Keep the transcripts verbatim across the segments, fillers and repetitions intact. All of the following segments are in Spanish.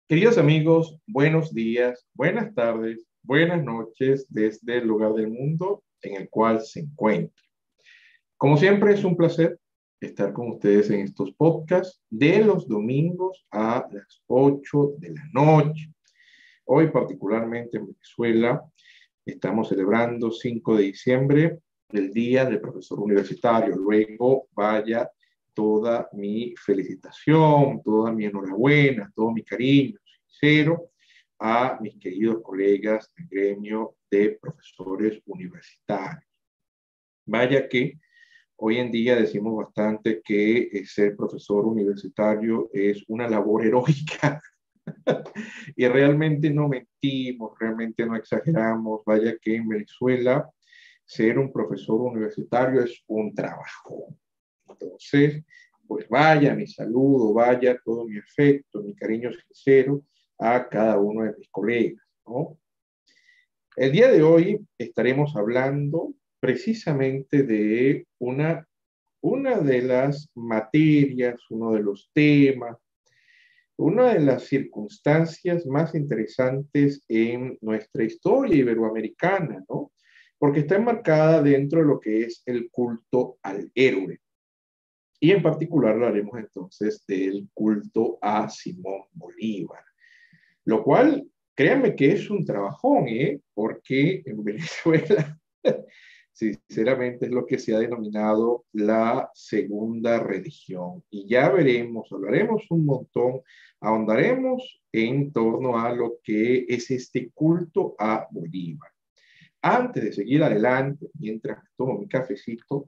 Queridos amigos, buenos días, buenas tardes, buenas noches desde el lugar del mundo en el cual se encuentra. Como siempre, es un placer estar con ustedes en estos podcasts de los domingos a las ocho de la noche. Hoy, particularmente en Venezuela, estamos celebrando cinco de diciembre, el Día del Profesor Universitario. Luego, vaya toda mi felicitación, toda mi enhorabuena, todo mi cariño sincero a mis queridos colegas del gremio de profesores universitarios. Vaya que hoy en día decimos bastante que ser profesor universitario es una labor heroica y realmente no mentimos, realmente no exageramos. Vaya que en Venezuela ser un profesor universitario es un trabajo. Entonces, pues vaya mi saludo, vaya todo mi afecto, mi cariño sincero a cada uno de mis colegas, ¿no? El día de hoy estaremos hablando precisamente de una, una de las materias, uno de los temas, una de las circunstancias más interesantes en nuestra historia iberoamericana, ¿no? Porque está enmarcada dentro de lo que es el culto al héroe. Y en particular hablaremos entonces del culto a Simón Bolívar, lo cual, créanme que es un trabajón, ¿eh? Porque en Venezuela, sinceramente, es lo que se ha denominado la segunda religión. Y ya veremos, hablaremos un montón, ahondaremos en torno a lo que es este culto a Bolívar. Antes de seguir adelante, mientras tomo mi cafecito,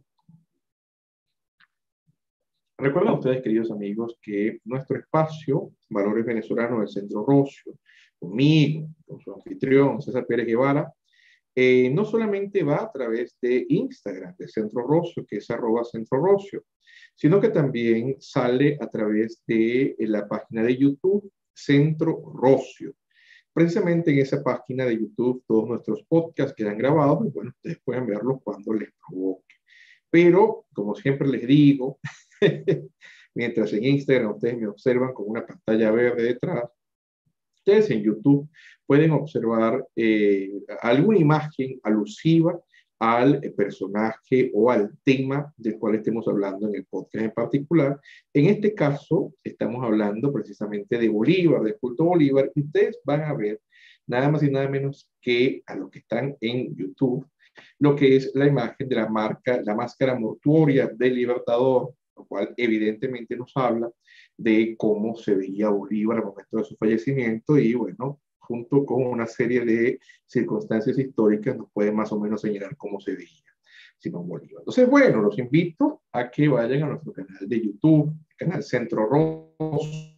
recuerden ustedes, queridos amigos, que nuestro espacio, Valores Venezolanos del Centro Rocio, conmigo, con su anfitrión, César Pérez Guevara, eh, no solamente va a través de Instagram, de Centro Rocio, que es arroba Centro Rocio, sino que también sale a través de la página de YouTube, Centro Rocio. Precisamente en esa página de YouTube todos nuestros podcasts quedan grabados y bueno, ustedes pueden verlos cuando les provoque. Pero, como siempre les digo, mientras en Instagram ustedes me observan con una pantalla verde detrás, ustedes en YouTube pueden observar eh, alguna imagen alusiva al personaje o al tema del cual estemos hablando en el podcast en particular. En este caso, estamos hablando precisamente de Bolívar, del culto Bolívar, y ustedes van a ver nada más y nada menos que a los que están en YouTube, lo que es la imagen de la marca, la máscara mortuoria del Libertador, lo cual evidentemente nos habla de cómo se veía Bolívar al momento de su fallecimiento y bueno, junto con una serie de circunstancias históricas nos puede más o menos señalar cómo se veía Simón Bolívar. Entonces, bueno, los invito a que vayan a nuestro canal de YouTube, canal Centro Rosso,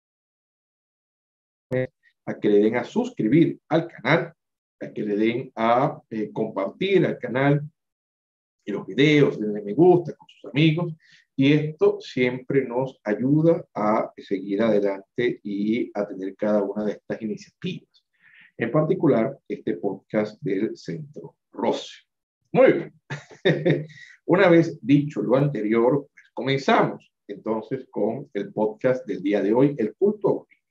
a que le den a suscribir al canal, a que le den a eh, compartir al canal y los videos, denle me gusta con sus amigos, y esto siempre nos ayuda a seguir adelante y a tener cada una de estas iniciativas. En particular, este podcast del Centro Rocio. Muy bien. Una vez dicho lo anterior, pues comenzamos entonces con el podcast del día de hoy, el culto a Bolívar.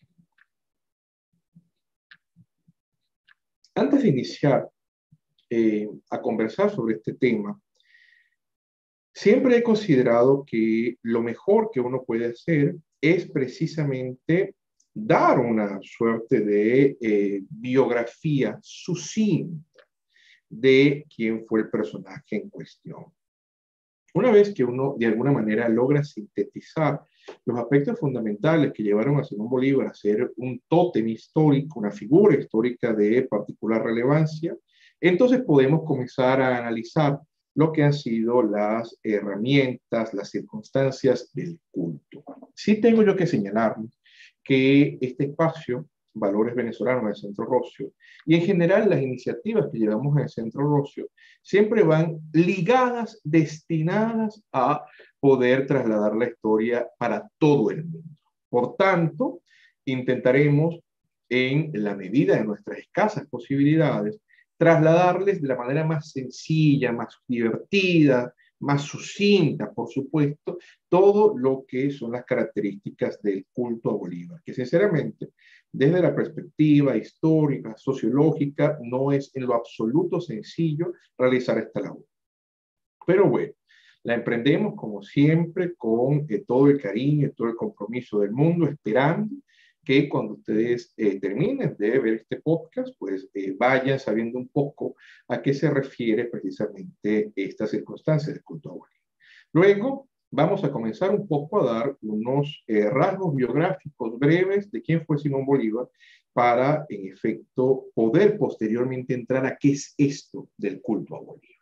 Antes de iniciar eh, a conversar sobre este tema, siempre he considerado que lo mejor que uno puede hacer es precisamente dar una suerte de eh, biografía sucinta de quién fue el personaje en cuestión. Una vez que uno de alguna manera logra sintetizar los aspectos fundamentales que llevaron a Simón Bolívar a ser un tótem histórico, una figura histórica de particular relevancia, entonces podemos comenzar a analizar lo que han sido las herramientas, las circunstancias del culto. Sí tengo yo que señalarles que este espacio, Valores Venezolanos del Centro Rocio, y en general las iniciativas que llevamos en el Centro Rocio, siempre van ligadas, destinadas a poder trasladar la historia para todo el mundo. Por tanto, intentaremos, en la medida de nuestras escasas posibilidades, trasladarles de la manera más sencilla, más divertida, más sucinta, por supuesto, todo lo que son las características del culto a Bolívar, que sinceramente, desde la perspectiva histórica, sociológica, no es en lo absoluto sencillo realizar esta labor. Pero bueno, la emprendemos como siempre con eh, todo el cariño y todo el compromiso del mundo, esperando que cuando ustedes eh, terminen de ver este podcast, pues eh, vayan sabiendo un poco a qué se refiere precisamente esta circunstancia del culto a Bolívar. Luego vamos a comenzar un poco a dar unos eh, rasgos biográficos breves de quién fue Simón Bolívar para, en efecto, poder posteriormente entrar a qué es esto del culto a Bolívar.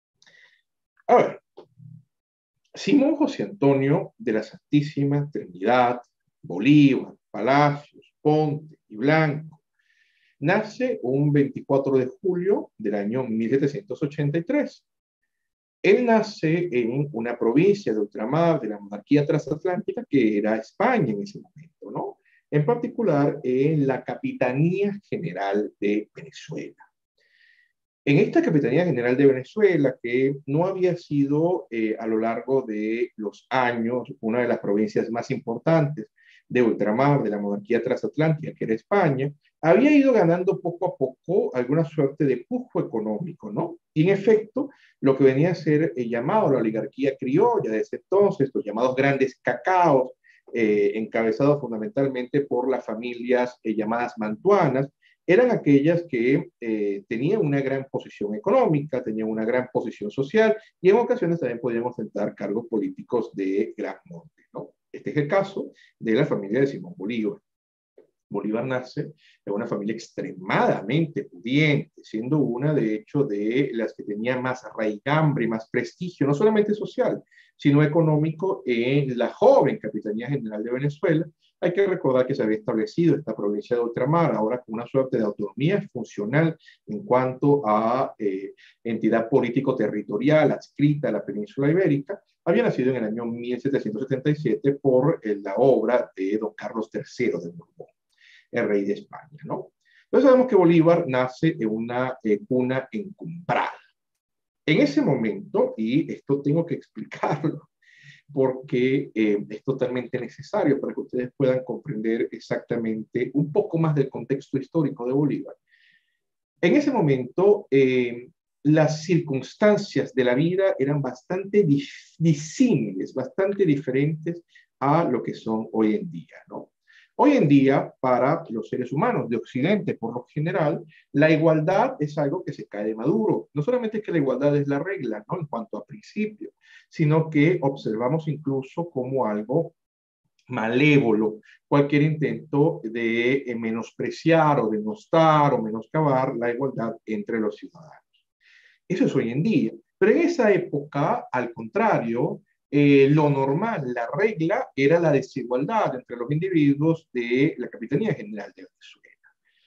A ver, Simón José Antonio de la Santísima Trinidad, Bolívar, Palacios, Ponte y Blanco, nace un veinticuatro de julio del año mil setecientos ochenta y tres. Él nace en una provincia de ultramar de la monarquía transatlántica que era España en ese momento, ¿no? En particular en la Capitanía General de Venezuela. En esta Capitanía General de Venezuela, que no había sido eh, a lo largo de los años una de las provincias más importantes de ultramar de la monarquía transatlántica, que era España, había ido ganando poco a poco alguna suerte de pujo económico, ¿no? Y en efecto, lo que venía a ser eh, llamado la oligarquía criolla de ese entonces, los llamados grandes cacaos, eh, encabezados fundamentalmente por las familias eh, llamadas mantuanas, eran aquellas que eh, tenían una gran posición económica, tenían una gran posición social y en ocasiones también podían ostentar cargos políticos de gran monte, ¿no? Este es el caso de la familia de Simón Bolívar. Bolívar nace en una familia extremadamente pudiente, siendo una, de hecho, de las que tenía más raigambre y más prestigio, no solamente social, sino económico en la joven Capitanía General de Venezuela. Hay que recordar que se había establecido esta provincia de ultramar, ahora con una suerte de autonomía funcional en cuanto a eh, entidad político-territorial adscrita a la península ibérica. Había nacido en el año mil setecientos setenta y siete por eh, la obra de don Carlos tercero de Borbón, el rey de España, ¿no? Entonces sabemos que Bolívar nace en una eh, cuna encumbrada. En ese momento, y esto tengo que explicarlo, porque eh, es totalmente necesario para que ustedes puedan comprender exactamente un poco más del contexto histórico de Bolívar. En ese momento, eh, las circunstancias de la vida eran bastante disímiles, bastante diferentes a lo que son hoy en día, ¿no? Hoy en día, para los seres humanos de Occidente, por lo general, la igualdad es algo que se cae de maduro. No solamente es que la igualdad es la regla, ¿no? En cuanto a principio, sino que observamos incluso como algo malévolo cualquier intento de eh, menospreciar o denostar o menoscabar la igualdad entre los ciudadanos. Eso es hoy en día. Pero en esa época, al contrario, eh, lo normal, la regla, era la desigualdad entre los individuos de la Capitanía General de Venezuela.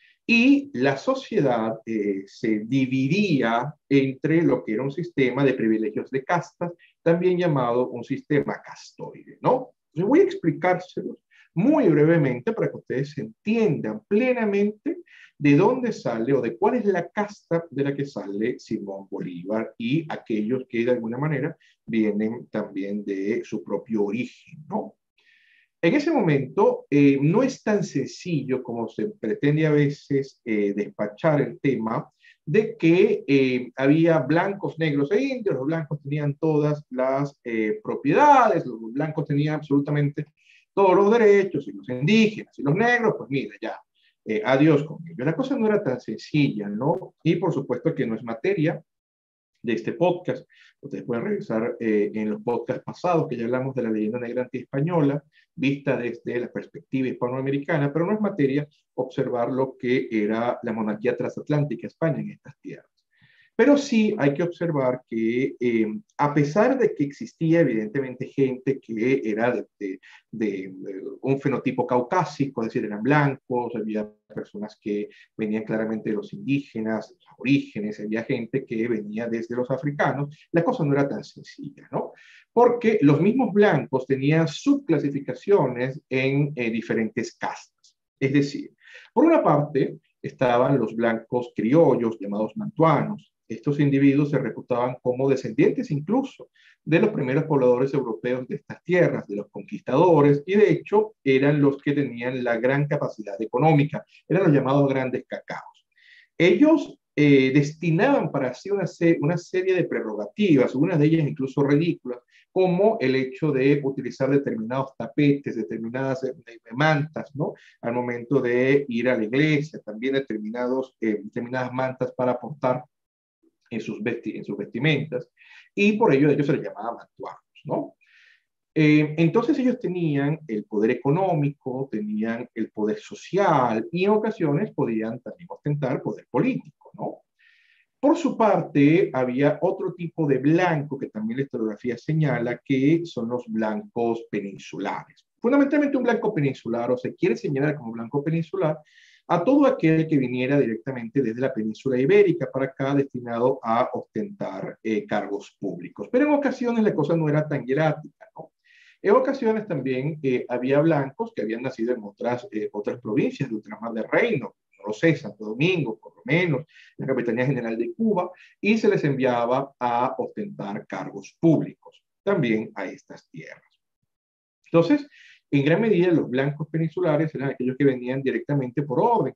Y la sociedad eh, se dividía entre lo que era un sistema de privilegios de castas, también llamado un sistema castoide, ¿no? Yo voy a explicárselos muy brevemente para que ustedes entiendan plenamente de dónde sale o de cuál es la casta de la que sale Simón Bolívar y aquellos que de alguna manera vienen también de su propio origen, ¿no? En ese momento eh, no es tan sencillo como se pretende a veces eh, despachar el tema de que eh, había blancos, negros e indios. Los blancos tenían todas las eh, propiedades, los blancos tenían absolutamente todos los derechos, y los indígenas y los negros, pues mira, ya, eh, adiós con ellos. La cosa no era tan sencilla, ¿no? Y por supuesto que no es materia de este podcast. Ustedes pueden revisar eh, en los podcasts pasados que ya hablamos de la leyenda negra antiespañola, vista desde la perspectiva hispanoamericana, pero no es materia observar lo que era la monarquía transatlántica España en estas tierras. Pero sí hay que observar que eh, a pesar de que existía evidentemente gente que era de, de, de, de un fenotipo caucásico, es decir, eran blancos, había personas que venían claramente de los indígenas, de los aborígenes, había gente que venía desde los africanos, la cosa no era tan sencilla, ¿no? Porque los mismos blancos tenían subclasificaciones en eh, diferentes castas. Es decir, por una parte estaban los blancos criollos llamados mantuanos, estos individuos se reputaban como descendientes incluso de los primeros pobladores europeos de estas tierras, de los conquistadores, y de hecho eran los que tenían la gran capacidad económica, eran los llamados grandes cacaos. Ellos eh, destinaban para sí una, se una serie de prerrogativas, algunas de ellas incluso ridículas, como el hecho de utilizar determinados tapetes, determinadas eh, mantas, ¿no? Al momento de ir a la iglesia, también determinados, eh, determinadas mantas para portar en sus, vesti en sus vestimentas, y por ello ellos se les llamaba mantuanos, ¿no? Eh, entonces ellos tenían el poder económico, tenían el poder social y en ocasiones podían también ostentar poder político, ¿no? Por su parte, había otro tipo de blanco que también la historiografía señala, que son los blancos peninsulares. Fundamentalmente un blanco peninsular, o se quiere señalar como blanco peninsular, a todo aquel que viniera directamente desde la península ibérica para acá, destinado a ostentar eh, cargos públicos. Pero en ocasiones la cosa no era tan hierática, ¿no? En ocasiones también eh, había blancos que habían nacido en otras, eh, otras provincias de ultramar del reino, no lo sé, Santo Domingo, por lo menos, la Capitanía General de Cuba, y se les enviaba a ostentar cargos públicos también a estas tierras. Entonces, en gran medida, los blancos peninsulares eran aquellos que venían directamente por orden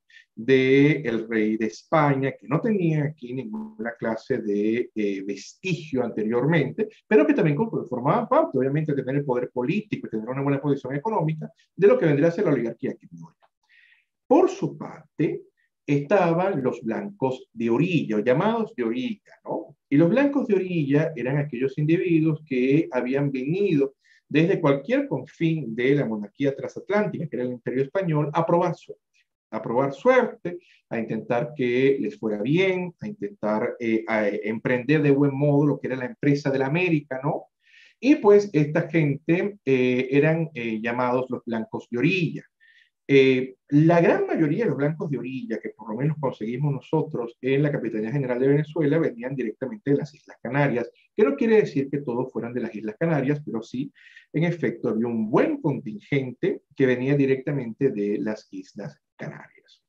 del rey de España, que no tenía aquí ninguna clase de eh, vestigio anteriormente, pero que también formaban parte, obviamente, de tener el poder político y tener una buena posición económica de lo que vendría a ser la oligarquía criolla. Por su parte, estaban los blancos de orilla, llamados de orilla, ¿no? Y los blancos de orilla eran aquellos individuos que habían venido desde cualquier confín de la monarquía transatlántica, que era el imperio español, a probar suerte, a probar suerte, a intentar que les fuera bien, a intentar eh, a emprender de buen modo lo que era la empresa de la América, ¿no? Y pues esta gente eh, eran eh, llamados los blancos de orilla. Eh, la gran mayoría de los blancos de orilla, que por lo menos conseguimos nosotros en la Capitanía General de Venezuela, venían directamente de las Islas Canarias, que no quiere decir que todos fueran de las Islas Canarias, pero sí, en efecto, había un buen contingente que venía directamente de las Islas Canarias.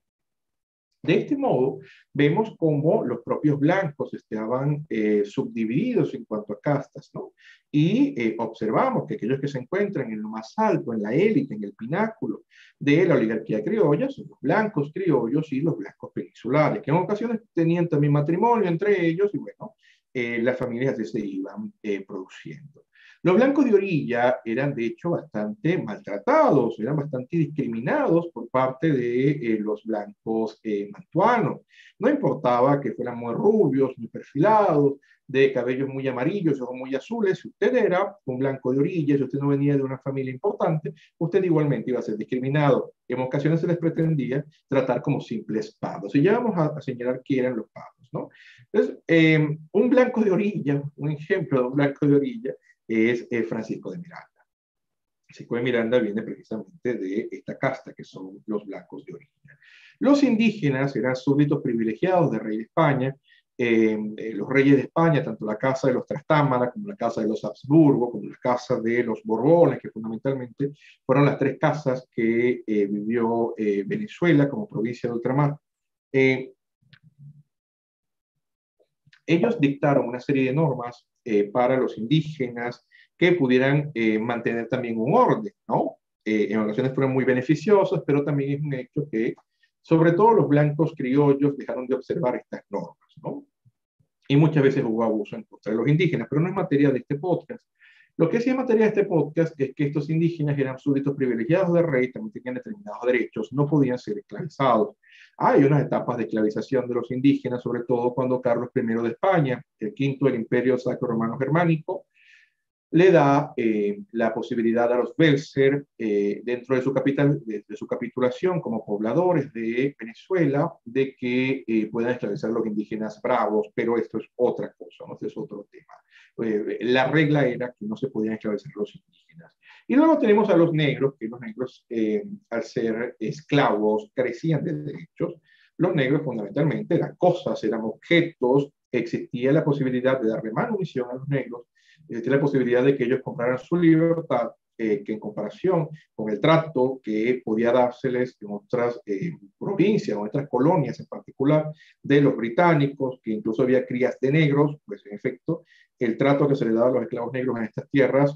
De este modo, vemos cómo los propios blancos estaban eh, subdivididos en cuanto a castas, ¿no? Y eh, observamos que aquellos que se encuentran en lo más alto, en la élite, en el pináculo de la oligarquía criolla, son los blancos criollos y los blancos peninsulares, que en ocasiones tenían también matrimonio entre ellos y bueno, eh, las familias así se iban eh, produciendo. Los blancos de orilla eran de hecho bastante maltratados, eran bastante discriminados por parte de eh, los blancos eh, mantuanos. No importaba que fueran muy rubios, muy perfilados, de cabellos muy amarillos o muy azules, si usted era un blanco de orilla, si usted no venía de una familia importante, usted igualmente iba a ser discriminado. En ocasiones se les pretendía tratar como simples pavos. Y ya vamos a, a señalar quién eran los pavos, ¿no? Entonces, eh, un blanco de orilla, un ejemplo de un blanco de orilla, es eh, Francisco de Miranda. Francisco de Miranda viene precisamente de esta casta que son los blancos de orilla. Los indígenas eran súbditos privilegiados del rey de España. Eh, eh, los reyes de España, tanto la casa de los Trastámara como la casa de los Habsburgo, como la casa de los Borbones, que fundamentalmente fueron las tres casas que eh, vivió eh, Venezuela como provincia de ultramar. Eh, ellos dictaron una serie de normas eh, para los indígenas que pudieran eh, mantener también un orden, ¿no? Eh, en ocasiones fueron muy beneficiosos, pero también es un hecho que, sobre todo los blancos criollos, dejaron de observar estas normas, ¿no? Y muchas veces hubo abuso en contra de los indígenas, pero no es materia de este podcast. Lo que sí es materia de este podcast es que estos indígenas eran súbditos privilegiados del rey, también tenían determinados derechos, no podían ser esclavizados. Hay unas etapas de esclavización de los indígenas, sobre todo cuando Carlos primero de España, el quinto del Imperio Sacro Romano Germánico, le da eh, la posibilidad a los Belser, eh, dentro de su, capital, de, de su capitulación como pobladores de Venezuela, de que eh, puedan esclavizar a los indígenas bravos, pero esto es otra cosa, ¿no? Este es otro tema. Eh, la regla era que no se podían esclavizar a los indígenas. Y luego tenemos a los negros, que los negros, eh, al ser esclavos, carecían de derechos. Los negros fundamentalmente eran cosas, eran objetos, existía la posibilidad de darle manumisión a los negros, existía la posibilidad de que ellos compraran su libertad eh, que en comparación con el trato que podía dárseles en otras eh, provincias o en otras colonias en particular de los británicos, que incluso había crías de negros, pues en efecto, el trato que se le daba a los esclavos negros en estas tierras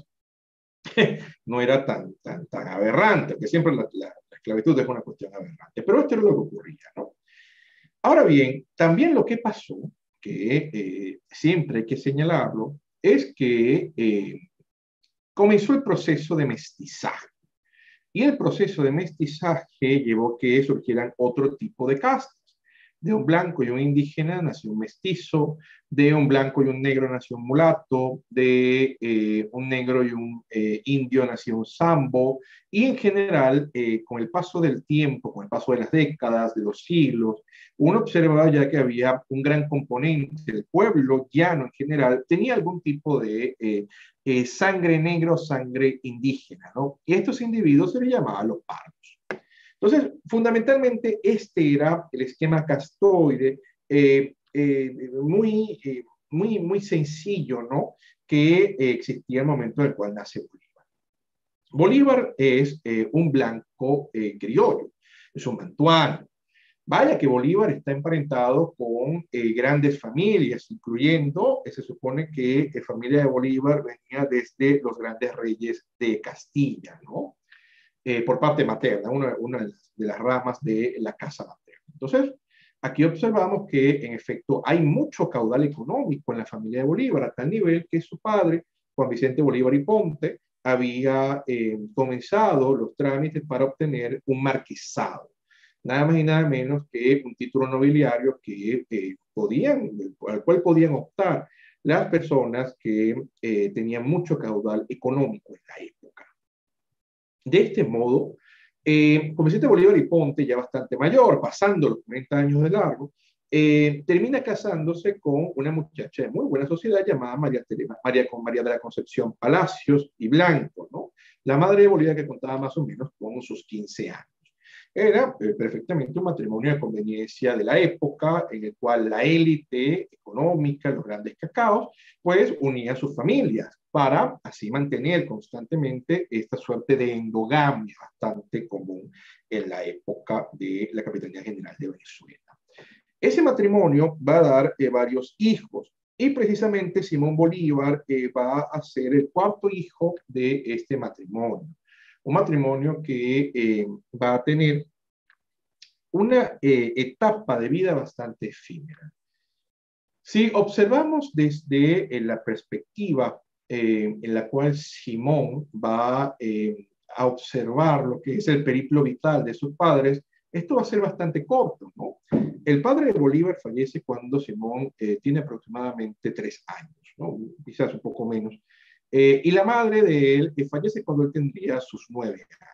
no era tan, tan, tan aberrante, que siempre la, la, la esclavitud es una cuestión aberrante, pero esto es lo que ocurría, ¿no? Ahora bien, también lo que pasó, que eh, siempre hay que señalarlo, es que eh, comenzó el proceso de mestizaje. Y el proceso de mestizaje llevó a que surgieran otro tipo de castas. De un blanco y un indígena nació un mestizo, de un blanco y un negro nació un mulato, de eh, un negro y un eh, indio nació un sambo, y en general, eh, con el paso del tiempo, con el paso de las décadas, de los siglos, uno observaba ya que había un gran componente del pueblo llano en general, tenía algún tipo de eh, eh, sangre negro, sangre indígena, ¿no? Y estos individuos se les llamaba los pardos. Entonces, fundamentalmente, este era el esquema castoide, eh, eh, muy, eh, muy, muy sencillo, ¿no? Que eh, existía en el momento en el cual nace Bolívar. Bolívar es eh, un blanco eh, criollo, es un mantuano. Vaya que Bolívar está emparentado con eh, grandes familias, incluyendo, eh, se supone que la familia de Bolívar venía desde los grandes reyes de Castilla, ¿no? Eh, por parte materna, una, una de, las, de las ramas de la casa materna. Entonces, aquí observamos que en efecto hay mucho caudal económico en la familia de Bolívar, a tal nivel que su padre, Juan Vicente Bolívar y Ponte, había eh, comenzado los trámites para obtener un marquesado. Nada más y nada menos que un título nobiliario que eh, podían, al cual podían optar las personas que eh, tenían mucho caudal económico en la época. De este modo, eh, Juan Vicente Bolívar y Ponte, ya bastante mayor, pasando los cuarenta años de largo, eh, termina casándose con una muchacha de muy buena sociedad llamada María, Telema, María, con María de la Concepción Palacios y Blanco, ¿no? La madre de Bolívar, que contaba más o menos con sus quince años. Era eh, perfectamente un matrimonio de conveniencia de la época, en el cual la élite económica, los grandes cacaos, pues unía sus familias para así mantener constantemente esta suerte de endogamia bastante común en la época de la Capitanía General de Venezuela. Ese matrimonio va a dar eh, varios hijos, y precisamente Simón Bolívar eh, va a ser el cuarto hijo de este matrimonio. Un matrimonio que eh, va a tener una eh, etapa de vida bastante efímera. Si observamos desde eh, la perspectiva eh, en la cual Simón va eh, a observar lo que es el periplo vital de sus padres, esto va a ser bastante corto, ¿no? El padre de Bolívar fallece cuando Simón eh, tiene aproximadamente tres años, ¿no? Quizás un poco menos. Eh, y la madre de él eh, fallece cuando él tendría sus nueve años.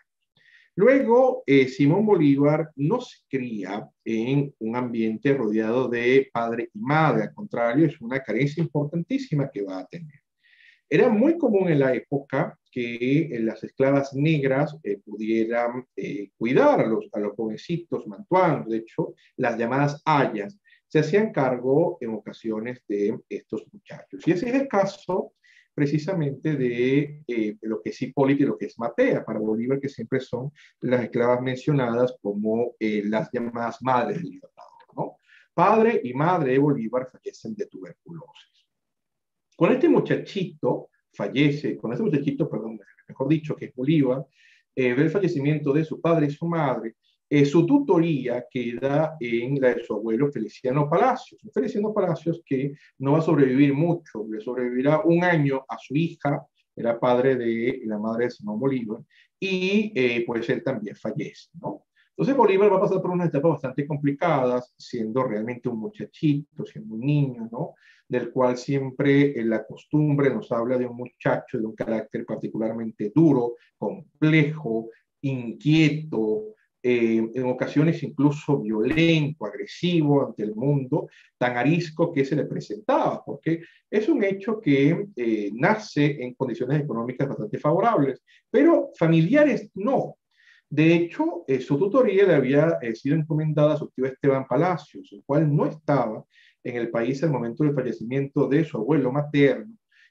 Luego, eh, Simón Bolívar no se cría en un ambiente rodeado de padre y madre, al contrario, es una carencia importantísima que va a tener. Era muy común en la época que eh, las esclavas negras eh, pudieran eh, cuidar a los, a los jovencitos mantuanos. De hecho, las llamadas ayas se hacían cargo en ocasiones de estos muchachos. Y ese es el caso precisamente de eh, lo que es Hipólita y lo que es Matea para Bolívar, que siempre son las esclavas mencionadas como eh, las llamadas madres del libertador, ¿no? Padre y madre de Bolívar fallecen de tuberculosis. Con este muchachito fallece, con este muchachito, perdón, mejor dicho, que es Bolívar, eh, ve el fallecimiento de su padre y su madre. Eh, su tutoría queda en la de su abuelo Feliciano Palacios. Feliciano Palacios, que no va a sobrevivir mucho, le sobrevivirá un año a su hija, era padre de la madre de Simón Bolívar, y eh, pues él también fallece, ¿no? Entonces Bolívar va a pasar por unas etapas bastante complicadas, siendo realmente un muchachito, siendo un niño, ¿no? Del cual siempre en la costumbre nos habla de un muchacho de un carácter particularmente duro, complejo, inquieto, eh, en ocasiones incluso violento, agresivo ante el mundo, tan arisco que se le presentaba, porque es un hecho que eh, nace en condiciones económicas bastante favorables, pero familiares no. De hecho, eh, su tutoría le había eh, sido encomendada a su tío Esteban Palacios, el cual no estaba en el país al momento del fallecimiento de su abuelo materno,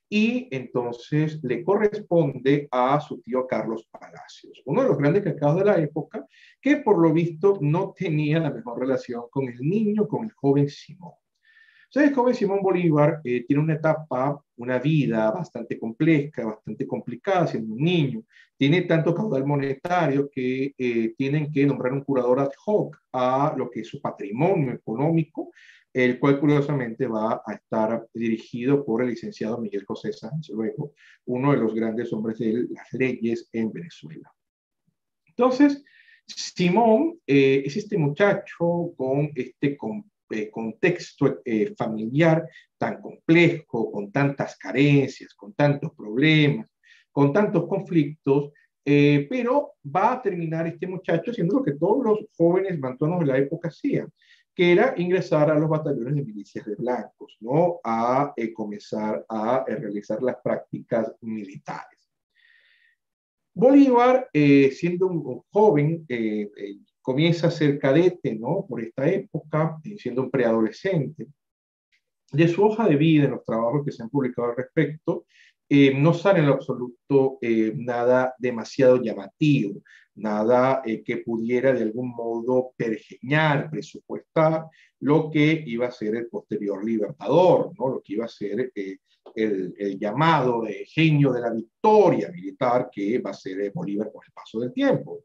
y entonces le corresponde a su tío Carlos Palacios, uno de los grandes cacaos de la época, que por lo visto no tenía la mejor relación con el niño, con el joven Simón. Entonces, el joven Simón Bolívar eh, tiene una etapa, una vida bastante compleja, bastante complicada siendo un niño. Tiene tanto caudal monetario que eh, tienen que nombrar un curador ad hoc a lo que es su patrimonio económico, el cual curiosamente va a estar dirigido por el licenciado Miguel José Sánchez, luego uno de los grandes hombres de las leyes en Venezuela. Entonces, Simón eh, es este muchacho con este con, eh, contexto eh, familiar tan complejo, con tantas carencias, con tantos problemas, con tantos conflictos, eh, pero va a terminar este muchacho haciendo lo que todos los jóvenes mantuanos de la época hacían, que era ingresar a los batallones de milicias de blancos, ¿no? A eh, comenzar a eh, realizar las prácticas militares. Bolívar, eh, siendo un, un joven, eh, eh, comienza a ser cadete, ¿no? Por esta época, eh, siendo un preadolescente. De su hoja de vida, en los trabajos que se han publicado al respecto, eh, no sale en lo absoluto eh, nada demasiado llamativo, nada eh, que pudiera de algún modo pergeñar, presupuestar lo que iba a ser el posterior Libertador, ¿no? Lo que iba a ser eh, el, el, llamado de genio de la victoria militar que va a ser eh, Bolívar con el paso del tiempo.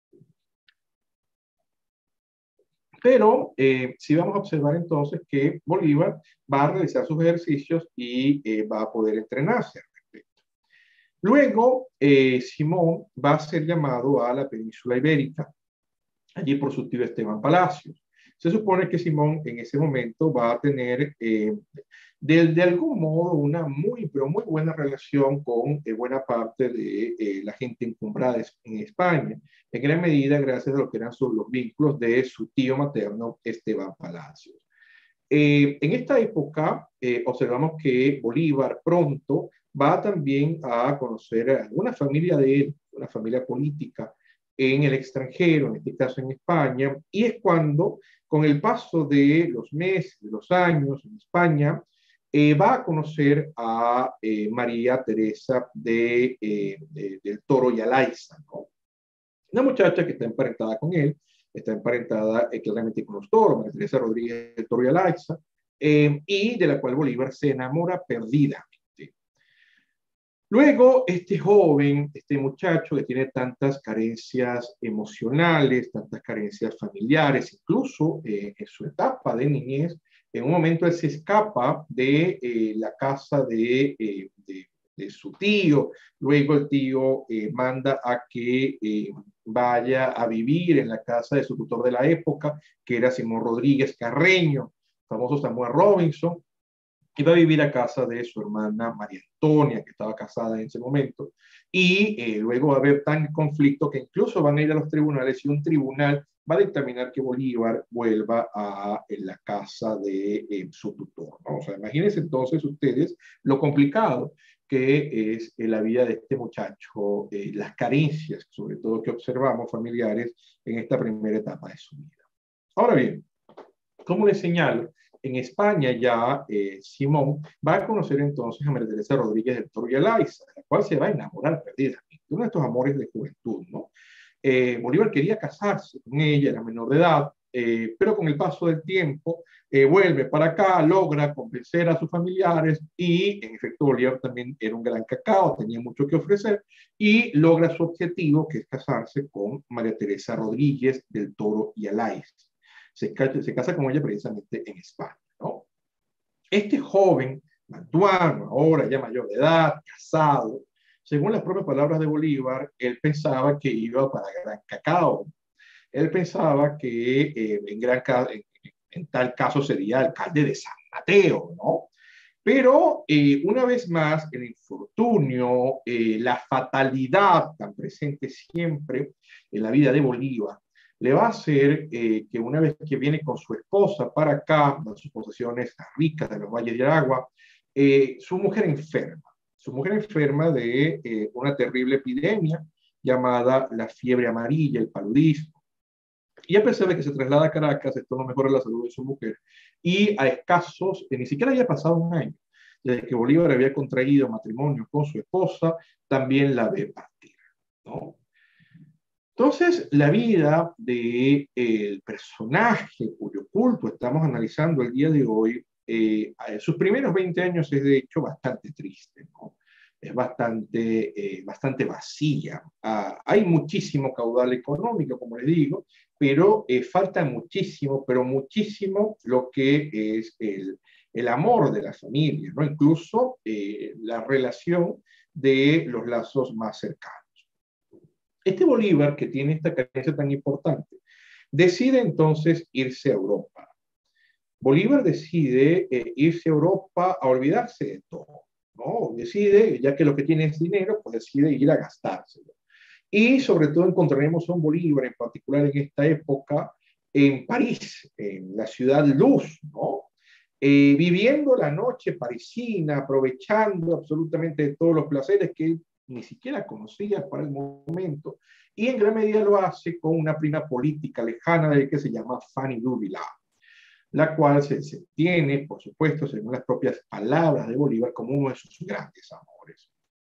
Pero eh, sí vamos a observar entonces que Bolívar va a realizar sus ejercicios y eh, va a poder entrenarse al respecto. Luego, eh, Simón va a ser llamado a la península ibérica, allí por su tío Esteban Palacios. Se supone que Simón en ese momento va a tener eh, de, de algún modo una muy, pero muy buena relación con eh, buena parte de eh, la gente encumbrada en España, en gran medida gracias a lo que eran sus, los vínculos de su tío materno Esteban Palacios. Eh, en esta época eh, observamos que Bolívar pronto va también a conocer a una familia de él, una familia política en el extranjero, en este caso en España, y es cuando, con el paso de los meses, de los años en España, eh, va a conocer a eh, María Teresa de, eh, de, del Toro y Alaiza, ¿no? Una muchacha que está emparentada con él, está emparentada eh, claramente con los toros, María Teresa Rodríguez del Toro y Alaiza, eh, y de la cual Bolívar se enamora perdidamente. Luego, este joven, este muchacho que tiene tantas carencias emocionales, tantas carencias familiares, incluso eh, en su etapa de niñez, en un momento él se escapa de eh, la casa de, eh, de, de, su tío, luego el tío eh, manda a que eh, vaya a vivir en la casa de su tutor de la época, que era Simón Rodríguez Carreño, famoso Samuel Robinson, iba a vivir a casa de su hermana María Antonia, que estaba casada en ese momento, y eh, luego va a haber tan conflicto que incluso van a ir a los tribunales y un tribunal va a dictaminar que Bolívar vuelva a en la casa de eh, su tutor, ¿no? O sea, imagínense entonces ustedes lo complicado que es eh, la vida de este muchacho, eh, las carencias, sobre todo que observamos familiares en esta primera etapa de su vida. Ahora bien, como les señalo, en España ya eh, Simón va a conocer entonces a María Teresa Rodríguez del Toro y Alaiza, de la cual se va a enamorar perdidamente, uno de estos amores de juventud, ¿no? Eh, Bolívar quería casarse con ella, era menor de edad, eh, pero con el paso del tiempo eh, vuelve para acá, logra convencer a sus familiares y en efecto Bolívar también era un gran cacao, tenía mucho que ofrecer y logra su objetivo, que es casarse con María Teresa Rodríguez del Toro y Alaiza. Se, se casa con ella precisamente en España, ¿no? Este joven, mantuano, ahora ya mayor de edad, casado, según las propias palabras de Bolívar, él pensaba que iba para Gran Cacao. Él pensaba que eh, en, gran, en, en tal caso sería alcalde de San Mateo, ¿no? Pero eh, una vez más, el infortunio, eh, la fatalidad tan presente siempre en la vida de Bolívar, le va a hacer eh, que una vez que viene con su esposa para acá, de sus posesiones ricas de los Valles de Aragua, eh, su mujer enferma, su mujer enferma de eh, una terrible epidemia llamada la fiebre amarilla, el paludismo. Y a pesar de que se traslada a Caracas, esto no mejora la salud de su mujer, y a escasos, eh, ni siquiera había pasado un año, desde que Bolívar había contraído matrimonio con su esposa, también la ve partir, ¿no? Entonces, la vida del de, personaje cuyo culto estamos analizando el día de hoy, eh, sus primeros veinte años es de hecho bastante triste, ¿no? Es bastante, eh, bastante vacía. Ah, hay muchísimo caudal económico, como les digo, pero eh, falta muchísimo, pero muchísimo lo que es el, el amor de la familia, ¿no? Incluso eh, la relación de los lazos más cercanos. Este Bolívar, que tiene esta carencia tan importante, decide entonces irse a Europa. Bolívar decide eh, irse a Europa a olvidarse de todo, ¿no? Decide, ya que lo que tiene es dinero, pues decide ir a gastárselo. Y sobre todo encontraremos a un Bolívar, en particular en esta época, en París, en la ciudad luz, ¿no? Eh, viviendo la noche parisina, aprovechando absolutamente todos los placeres que ni siquiera conocía para el momento, y en gran medida lo hace con una prima política lejana de él que se llama Fanny Duvillard, la cual se, se tiene, por supuesto, según las propias palabras de Bolívar, como uno de sus grandes amores.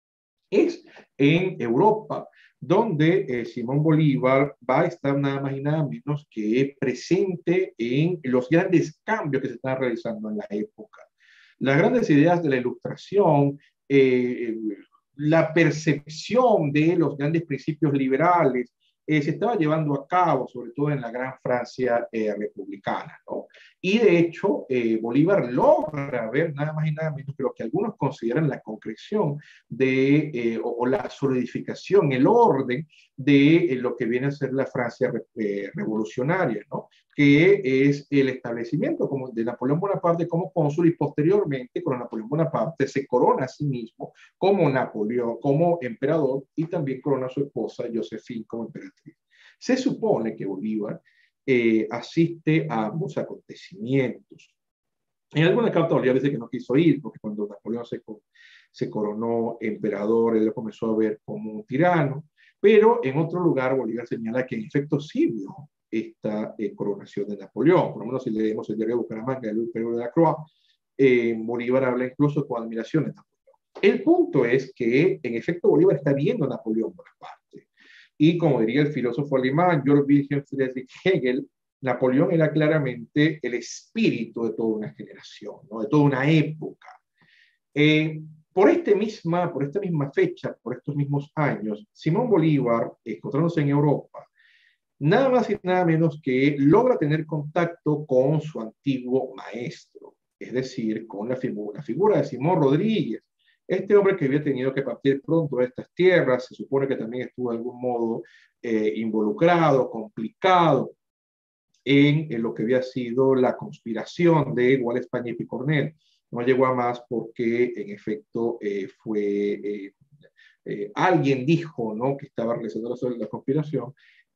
Es en Europa donde eh, Simón Bolívar va a estar nada más y nada menos que presente en los grandes cambios que se están realizando en la época. Las grandes ideas de la Ilustración, eh, la percepción de los grandes principios liberales, eh, se estaba llevando a cabo, sobre todo en la gran Francia eh, republicana, ¿no? Y de hecho, eh, Bolívar logra ver nada más y nada menos que lo que algunos consideran la concreción de, eh, o, o, la solidificación, el orden de eh, lo que viene a ser la Francia eh, revolucionaria, ¿no? Que es el establecimiento como de Napoleón Bonaparte como cónsul y posteriormente con Napoleón Bonaparte se corona a sí mismo como Napoleón, como emperador y también corona a su esposa Josephine como emperatriz. Se supone que Bolívar eh, asiste a ambos acontecimientos. En alguna carta Bolívar dice que no quiso ir porque cuando Napoleón se, se coronó emperador, él lo comenzó a ver como un tirano, pero en otro lugar Bolívar señala que en efecto sí vio esta eh, coronación de Napoleón. Por lo menos si leemos el diario de Bucaramanga de Luis Pedro de la Croix, eh, Bolívar habla incluso con admiración de Napoleón. El punto es que en efecto Bolívar está viendo a Napoleón Bonaparte. Y como diría el filósofo alemán Georg Wilhelm Friedrich Hegel, Napoleón era claramente el espíritu de toda una generación, ¿no? De toda una época. Eh, por, este misma, por esta misma fecha, por estos mismos años, Simón Bolívar, encontrándose en Europa, nada más y nada menos que logra tener contacto con su antiguo maestro, es decir, con la figura, la figura de Simón Rodríguez, este hombre que había tenido que partir pronto de estas tierras, se supone que también estuvo de algún modo eh, involucrado, complicado en, en lo que había sido la conspiración de Igual España y Picornell. No llegó a más porque en efecto eh, fue, eh, eh, alguien dijo, ¿no?, que estaba realizando la, la conspiración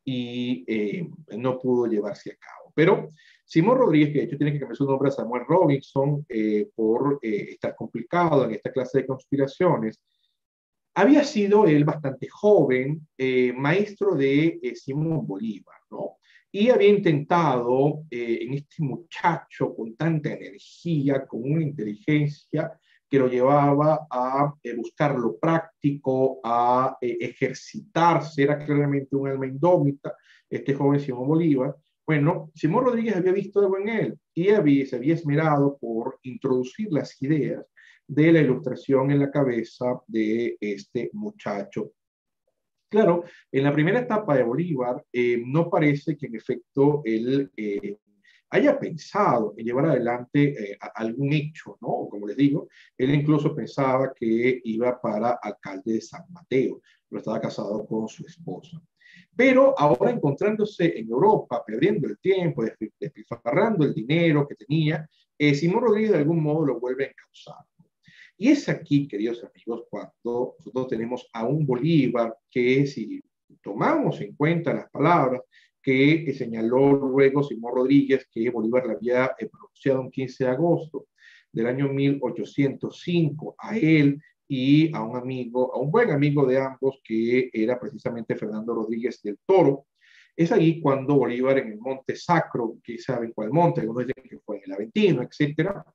y eh, no pudo llevarse a cabo. Pero Simón Rodríguez, que de hecho tiene que cambiar su nombre a Samuel Robinson eh, por eh, estar complicado en esta clase de conspiraciones, había sido él bastante joven, eh, maestro de eh, Simón Bolívar, ¿no? Y había intentado eh, en este muchacho con tanta energía, con una inteligencia que lo llevaba a eh, buscar lo práctico, a eh, ejercitarse, era claramente un alma indómita, este joven Simón Bolívar. Bueno, Simón Rodríguez había visto algo en él y había, se había esmerado por introducir las ideas de la Ilustración en la cabeza de este muchacho. Claro, en la primera etapa de Bolívar eh, no parece que en efecto él eh, haya pensado en llevar adelante eh, algún hecho, ¿no? Como les digo, él incluso pensaba que iba para alcalde de San Mateo, pero estaba casado con su esposa. Pero ahora encontrándose en Europa, perdiendo el tiempo, despilfarrando el dinero que tenía, eh, Simón Rodríguez de algún modo lo vuelve a encauzar. Y es aquí, queridos amigos, cuando nosotros tenemos a un Bolívar que, si tomamos en cuenta las palabras que señaló luego Simón Rodríguez, que Bolívar le había pronunciado un quince de agosto del año mil ochocientos cinco a él y a un amigo, a un buen amigo de ambos, que era precisamente Fernando Rodríguez del Toro. Es ahí cuando Bolívar en el Monte Sacro, que saben cuál monte, algunos dicen que fue en el Aventino, etcétera,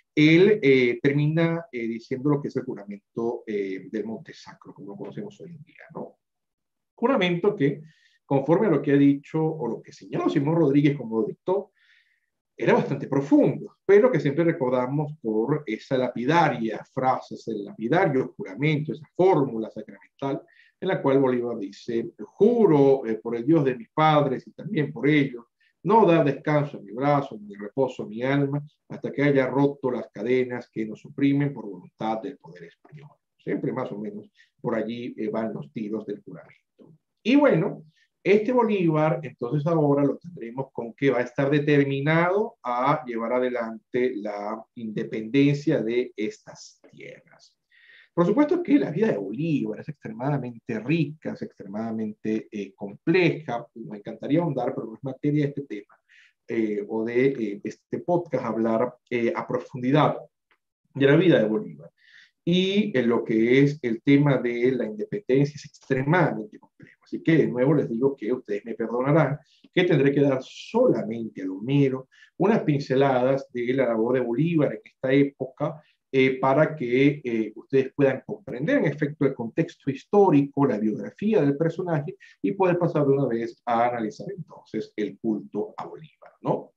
él eh, termina eh, diciendo lo que es el juramento eh, del Monte Sacro, como lo conocemos hoy en día, ¿no? Juramento que, conforme a lo que ha dicho o lo que señaló Simón Rodríguez como lo dictó, era bastante profundo, pero que siempre recordamos por esa lapidaria frase, ese lapidario juramento, esa fórmula sacramental, en la cual Bolívar dice: juro eh, por el Dios de mis padres y también por ellos, no dar descanso a mi brazo, ni reposo a mi alma, hasta que haya roto las cadenas que nos suprimen por voluntad del poder español. Siempre más o menos por allí eh, van los tiros del juramento. Y bueno, este Bolívar, entonces ahora lo tendremos con que va a estar determinado a llevar adelante la independencia de estas tierras. Por supuesto que la vida de Bolívar es extremadamente rica, es extremadamente eh, compleja. Me encantaría ahondar, pero no es materia de este tema eh, o de eh, este podcast, hablar eh, a profundidad de la vida de Bolívar. Y en lo que es el tema de la independencia es extremadamente complejo. Así que de nuevo les digo que ustedes me perdonarán que tendré que dar solamente a lo mero unas pinceladas de la labor de Bolívar en esta época eh, para que eh, ustedes puedan comprender en efecto el contexto histórico, la biografía del personaje y poder pasar de una vez a analizar entonces el culto a Bolívar, ¿no?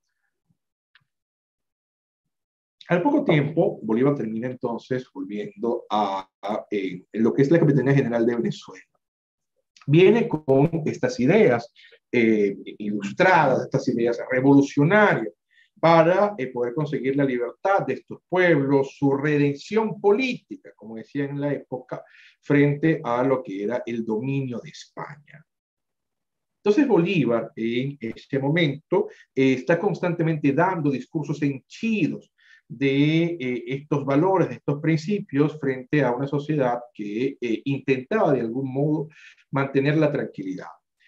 Al poco tiempo, Bolívar termina entonces volviendo a, a eh, lo que es la Capitanía General de Venezuela. Viene con estas ideas eh, ilustradas, estas ideas revolucionarias, para eh, poder conseguir la libertad de estos pueblos, su redención política, como decía en la época, frente a lo que era el dominio de España. Entonces Bolívar en este momento eh, está constantemente dando discursos henchidos de eh, estos valores, de estos principios frente a una sociedad que eh, intentaba de algún modo mantener la tranquilidad.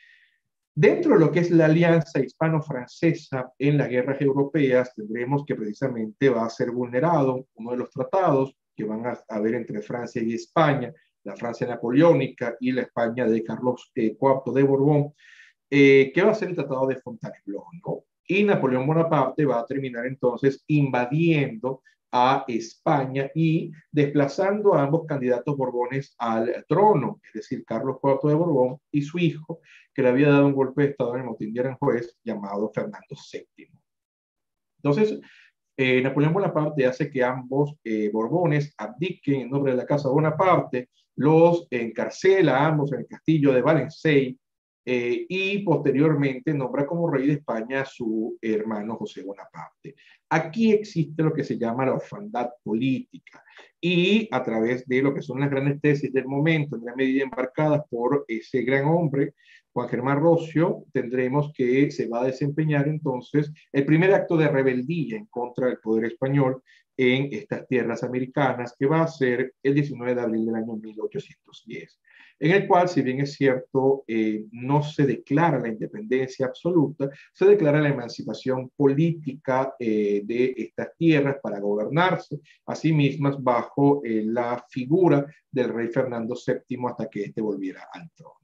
Dentro de lo que es la alianza hispano-francesa en las guerras europeas, tendremos que precisamente va a ser vulnerado uno de los tratados que van a haber entre Francia y España, la Francia napoleónica y la España de Carlos eh, cuarto de Borbón, eh, que va a ser el Tratado de Fontainebleau, ¿no? Y Napoleón Bonaparte va a terminar entonces invadiendo a España y desplazando a ambos candidatos borbones al trono, es decir, Carlos cuarto de Borbón y su hijo, que le había dado un golpe de estado en el motín de Aranjuez, llamado Fernando séptimo. Entonces, eh, Napoleón Bonaparte hace que ambos eh, Borbones abdiquen en nombre de la Casa Bonaparte, los encarcela a ambos en el castillo de Valencey eh, y posteriormente nombra como rey de España a su hermano José Bonaparte. Aquí existe lo que se llama la orfandad política y a través de lo que son las grandes tesis del momento, en gran medida embarcadas por ese gran hombre, Juan Germán Rocio, tendremos que se va a desempeñar entonces el primer acto de rebeldía en contra del poder español en estas tierras americanas, que va a ser el diecinueve de abril del año mil ochocientos diez, en el cual, si bien es cierto, eh, no se declara la independencia absoluta, se declara la emancipación política eh, de estas tierras para gobernarse a sí mismas bajo eh, la figura del rey Fernando séptimo hasta que éste volviera al trono.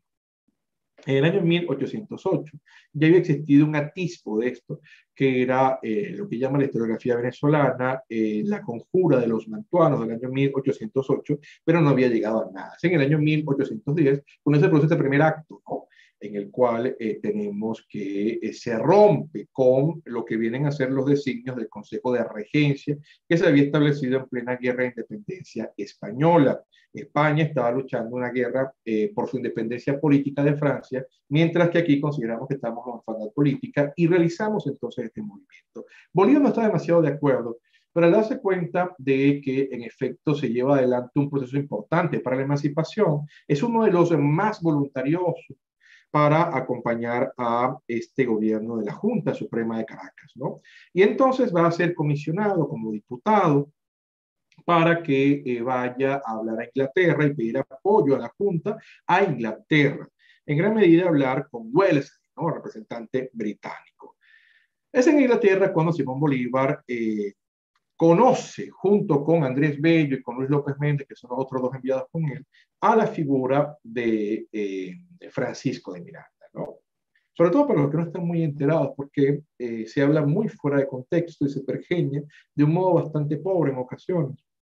En el año mil ochocientos ocho ya había existido un atisbo de esto, que era eh, lo que llama la historiografía venezolana, eh, la conjura de los mantuanos del año mil ochocientos ocho, pero no había llegado a nada. En el año mil ochocientos diez, con ese produce este primer acto, ¿no? En el cual eh, tenemos que eh, se rompe con lo que vienen a ser los designios del Consejo de Regencia, que se había establecido en plena guerra de independencia española. España estaba luchando una guerra eh, por su independencia política de Francia, mientras que aquí consideramos que estamos en orfandad política y realizamos entonces este movimiento. Bolívar no está demasiado de acuerdo, pero al darse cuenta de que en efecto se lleva adelante un proceso importante para la emancipación, es uno de los más voluntariosos para acompañar a este gobierno de la Junta Suprema de Caracas, ¿no? Y entonces va a ser comisionado como diputado para que eh, vaya a hablar a Inglaterra y pedir apoyo a la Junta a Inglaterra. En gran medida hablar con Wellesley, ¿no? Representante británico. Es en Inglaterra cuando Simón Bolívar eh, conoce, junto con Andrés Bello y con Luis López Méndez, que son los otros dos enviados con él, a la figura de, eh, de Francisco de Miranda, ¿no? Sobre todo para los que no están muy enterados, porque eh, se habla muy fuera de contexto y se pergeña de un modo bastante pobre en ocasiones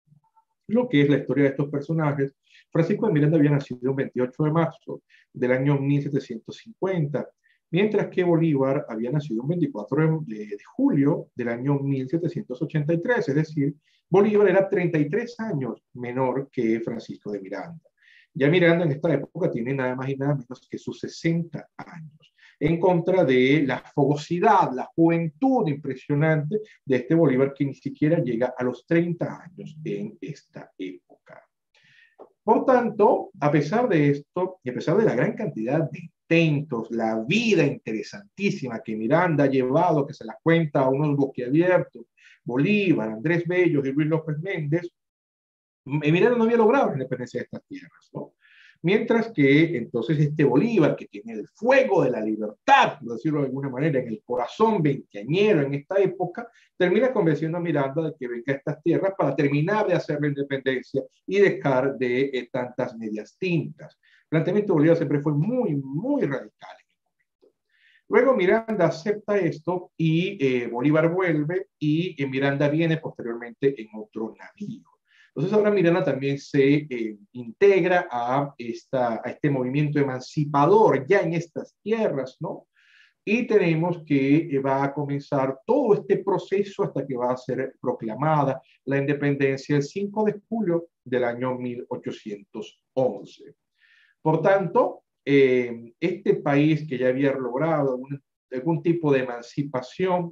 lo que es la historia de estos personajes. Francisco de Miranda había nacido el veintiocho de marzo del año mil setecientos cincuenta, mientras que Bolívar había nacido el veinticuatro de, de, de julio del año mil setecientos ochenta y tres, es decir, Bolívar era treinta y tres años menor que Francisco de Miranda. Ya Miranda en esta época tiene nada más y nada menos que sus sesenta años, en contra de la fogosidad, la juventud impresionante de este Bolívar que ni siquiera llega a los treinta años en esta época. Por tanto, a pesar de esto y a pesar de la gran cantidad de intentos, la vida interesantísima que Miranda ha llevado, que se la cuenta a unos boquiabiertos, Bolívar, Andrés Bello y Luis López Méndez, Miranda no había logrado la independencia de estas tierras, ¿no? Mientras que entonces este Bolívar, que tiene el fuego de la libertad, por decirlo de alguna manera, en el corazón veinteañero en esta época, termina convenciendo a Miranda de que venga a estas tierras para terminar de hacer la independencia y dejar de eh, tantas medias tintas. El planteamiento de Bolívar siempre fue muy, muy radical en el momento. Luego Miranda acepta esto y eh, Bolívar vuelve y eh, Miranda viene posteriormente en otro navío. Entonces ahora Miranda también se eh, integra a, esta, a este movimiento emancipador ya en estas tierras, ¿no? Y tenemos que eh, va a comenzar todo este proceso hasta que va a ser proclamada la independencia el cinco de julio del año mil ochocientos once. Por tanto, eh, este país que ya había logrado algún, algún tipo de emancipación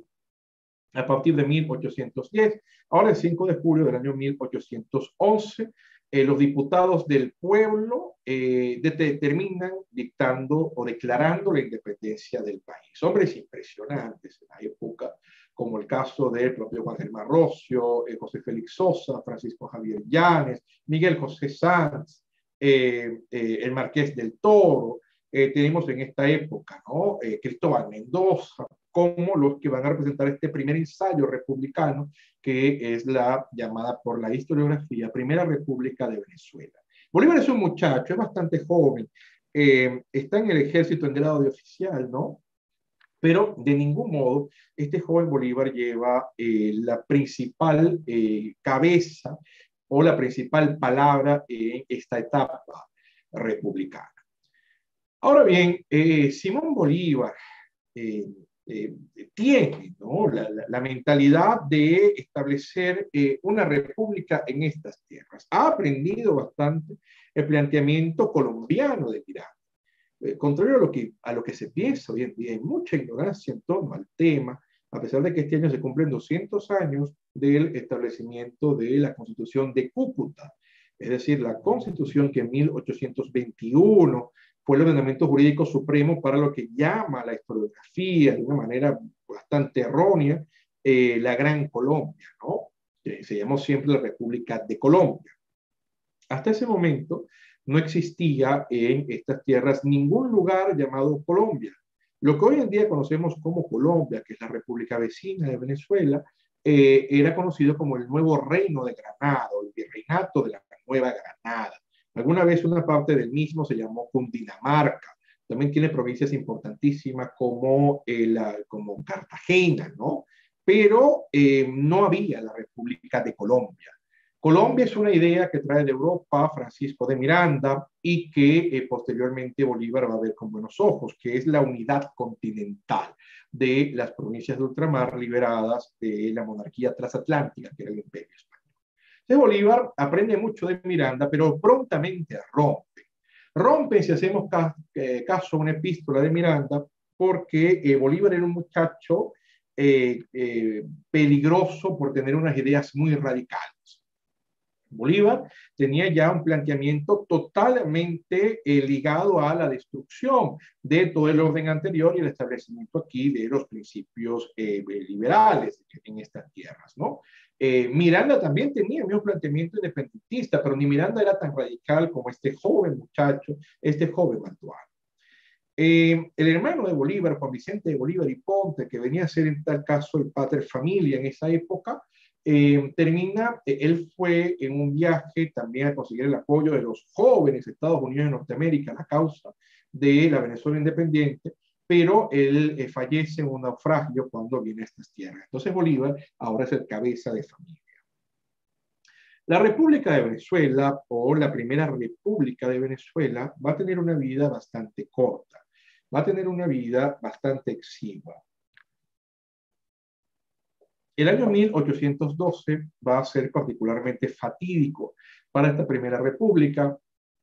a partir de mil ochocientos diez. Ahora, el cinco de julio del año mil ochocientos once, eh, los diputados del pueblo eh, determinan dictando o declarando la independencia del país. Hombres impresionantes en la época, como el caso del propio Juan Germán Rocio, eh, José Félix Sosa, Francisco Javier Llanes, Miguel José Sanz, eh, eh, el Marqués del Toro. Eh, tenemos en esta época, ¿no? Eh, Cristóbal Mendoza, como los que van a representar este primer ensayo republicano, que es la llamada por la historiografía Primera República de Venezuela. Bolívar es un muchacho, es bastante joven, eh, está en el ejército en grado de oficial, ¿no? Pero de ningún modo este joven Bolívar lleva eh, la principal eh, cabeza o la principal palabra en esta etapa republicana. Ahora bien, eh, Simón Bolívar eh, eh, tiene, ¿no?, la, la, la, mentalidad de establecer eh, una república en estas tierras. Ha aprendido bastante el planteamiento colombiano de Miranda. Eh, contrario a lo, que, a lo que se piensa hoy en día, hay mucha ignorancia en torno al tema, a pesar de que este año se cumplen doscientos años del establecimiento de la Constitución de Cúcuta, es decir, la Constitución que en mil ochocientos veintiuno fue el ordenamiento jurídico supremo para lo que llama la historiografía, de una manera bastante errónea, eh, la Gran Colombia, ¿no? Que se llamó siempre la República de Colombia. Hasta ese momento no existía en estas tierras ningún lugar llamado Colombia. Lo que hoy en día conocemos como Colombia, que es la república vecina de Venezuela, eh, era conocido como el Nuevo Reino de Granada, o el Virreinato de la Nueva Granada. Alguna vez una parte del mismo se llamó Cundinamarca. También tiene provincias importantísimas como, eh, como Cartagena, ¿no? Pero eh, no había la República de Colombia. Colombia es una idea que trae de Europa Francisco de Miranda y que eh, posteriormente Bolívar va a ver con buenos ojos, que es la unidad continental de las provincias de ultramar liberadas de la monarquía transatlántica, que era el Imperio Español. Entonces Bolívar aprende mucho de Miranda, pero prontamente rompe. Rompe si hacemos ca eh, caso a una epístola de Miranda, porque eh, Bolívar era un muchacho eh, eh, peligroso por tener unas ideas muy radicales. Bolívar tenía ya un planteamiento totalmente eh, ligado a la destrucción de todo el orden anterior y el establecimiento aquí de los principios eh, liberales en estas tierras, ¿no? Eh, Miranda también tenía un planteamiento independentista, pero ni Miranda era tan radical como este joven muchacho, este joven mantuano. Eh, el hermano de Bolívar, Juan Vicente de Bolívar y Ponte, que venía a ser en tal caso el pater familia en esa época, Eh, termina, eh, él fue en un viaje también a conseguir el apoyo de los jóvenes Estados Unidos de Norteamérica a la causa de la Venezuela independiente, pero él eh, fallece en un naufragio cuando viene a estas tierras. Entonces Bolívar ahora es el cabeza de familia. La República de Venezuela, o la Primera República de Venezuela, va a tener una vida bastante corta, va a tener una vida bastante exigua. El año mil ochocientos doce va a ser particularmente fatídico para esta Primera República.